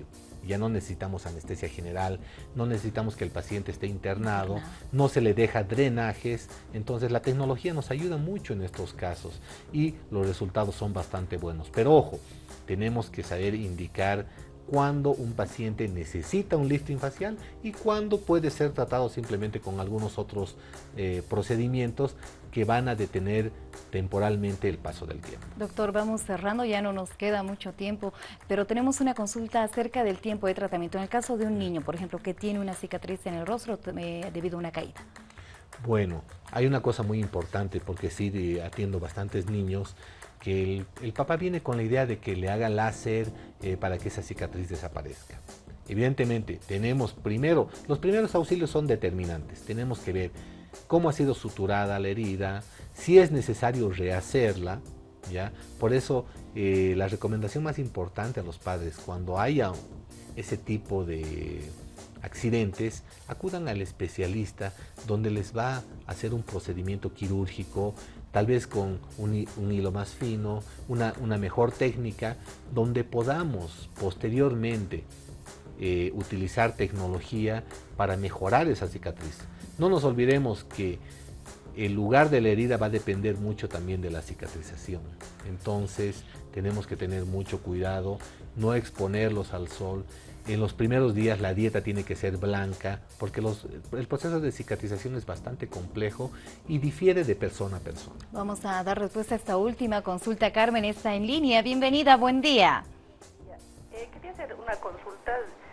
Ya no necesitamos anestesia general, no necesitamos que el paciente esté internado, no se le deja drenajes. Entonces la tecnología nos ayuda mucho en estos casos y los resultados son bastante buenos. Pero ojo, tenemos que saber indicar cuándo un paciente necesita un lifting facial y cuándo puede ser tratado simplemente con algunos otros eh, procedimientos que van a detener temporalmente el paso del tiempo. Doctor, vamos cerrando, ya no nos queda mucho tiempo, pero tenemos una consulta acerca del tiempo de tratamiento. En el caso de un niño, por ejemplo, que tiene una cicatriz en el rostro eh, debido a una caída. Bueno, hay una cosa muy importante, porque sí de, atiendo bastantes niños, que el, el papá viene con la idea de que le haga láser eh, para que esa cicatriz desaparezca. Evidentemente, tenemos primero, los primeros auxilios son determinantes. Tenemos que ver cómo ha sido suturada la herida, si es necesario rehacerla, ¿ya? Por eso, eh, la recomendación más importante a los padres, cuando haya ese tipo de accidentes, acudan al especialista donde les va a hacer un procedimiento quirúrgico, tal vez con un, un hilo más fino, una, una mejor técnica, donde podamos posteriormente eh, utilizar tecnología para mejorar esa cicatriz. No nos olvidemos que el lugar de la herida va a depender mucho también de la cicatrización. Entonces tenemos que tener mucho cuidado, no exponerlos al sol. En los primeros días la dieta tiene que ser blanca, porque los, el proceso de cicatrización es bastante complejo y difiere de persona a persona. Vamos a dar respuesta a esta última consulta. Carmen está en línea. Bienvenida, buen día. Eh, quería hacer una consulta.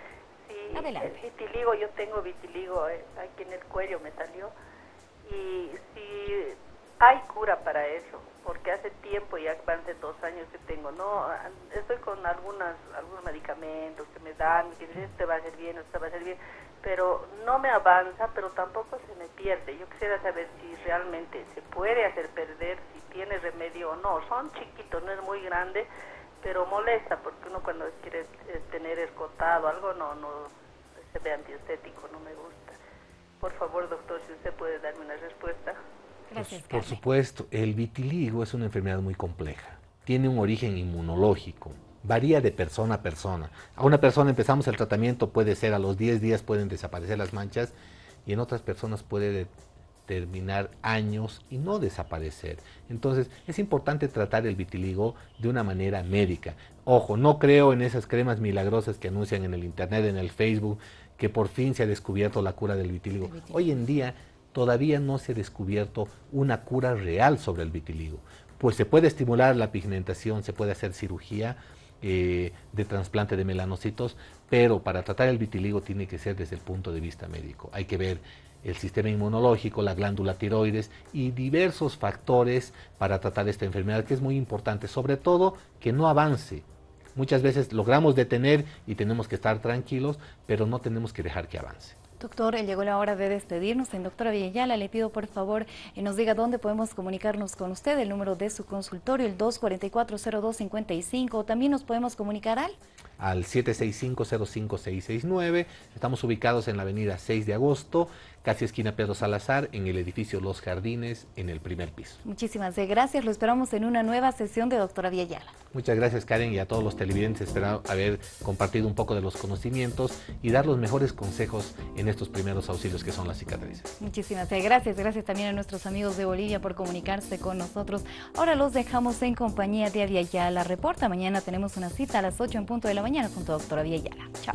Si Adelante. El vitiligo, yo tengo vitiligo, eh, aquí en el cuello me salió, y si hay cura para eso, porque hace tiempo, ya más de dos años que tengo, no, estoy con algunas, algunos medicamentos que me dan, que dicen este va a ser bien, este va a ser bien, pero no me avanza, pero tampoco se me pierde. Yo quisiera saber si realmente se puede hacer perder, si tiene remedio o no. Son chiquitos, no es muy grande, pero molesta, porque uno cuando quiere eh, tener escotado algo, no, no se ve antiestético, no me gusta. Por favor, doctor, si usted puede darme una respuesta. Gracias, Por supuesto, el vitiligo es una enfermedad muy compleja. Tiene un origen inmunológico. Varía de persona a persona. A una persona empezamos el tratamiento, puede ser a los diez días pueden desaparecer las manchas, y en otras personas puede terminar años y no desaparecer. Entonces, es importante tratar el vitiligo de una manera médica. Ojo, no creo en esas cremas milagrosas que anuncian en el internet, en el Facebook, que por fin se ha descubierto la cura del vitiligo. El vitiligo. Hoy en día todavía no se ha descubierto una cura real sobre el vitiligo. Pues se puede estimular la pigmentación, se puede hacer cirugía eh, de trasplante de melanocitos, pero para tratar el vitiligo tiene que ser desde el punto de vista médico. Hay que ver el sistema inmunológico, la glándula tiroides y diversos factores para tratar esta enfermedad, que es muy importante, sobre todo que no avance. Muchas veces logramos detener y tenemos que estar tranquilos, pero no tenemos que dejar que avance. Doctor, llegó la hora de despedirnos. En doctora Villayala, le pido por favor eh, nos diga dónde podemos comunicarnos con usted, el número de su consultorio, el dos cuatro cuatro, cero dos cinco cinco, o también nos podemos comunicar al... al siete seis cinco, cero cinco seis seis nueve. Estamos ubicados en la avenida seis de agosto, casi esquina Pedro Salazar, en el edificio Los Jardines, en el primer piso. Muchísimas gracias, lo esperamos en una nueva sesión de doctora Villayala. Muchas gracias, Karen, y a todos los televidentes. Espero haber compartido un poco de los conocimientos y dar los mejores consejos en estos primeros auxilios que son las cicatrices. Muchísimas gracias, gracias también a nuestros amigos de Bolivia por comunicarse con nosotros. Ahora los dejamos en compañía de Villayala Reporta. Mañana tenemos una cita a las ocho en punto de la mañana junto a doctora Villayala. Chao.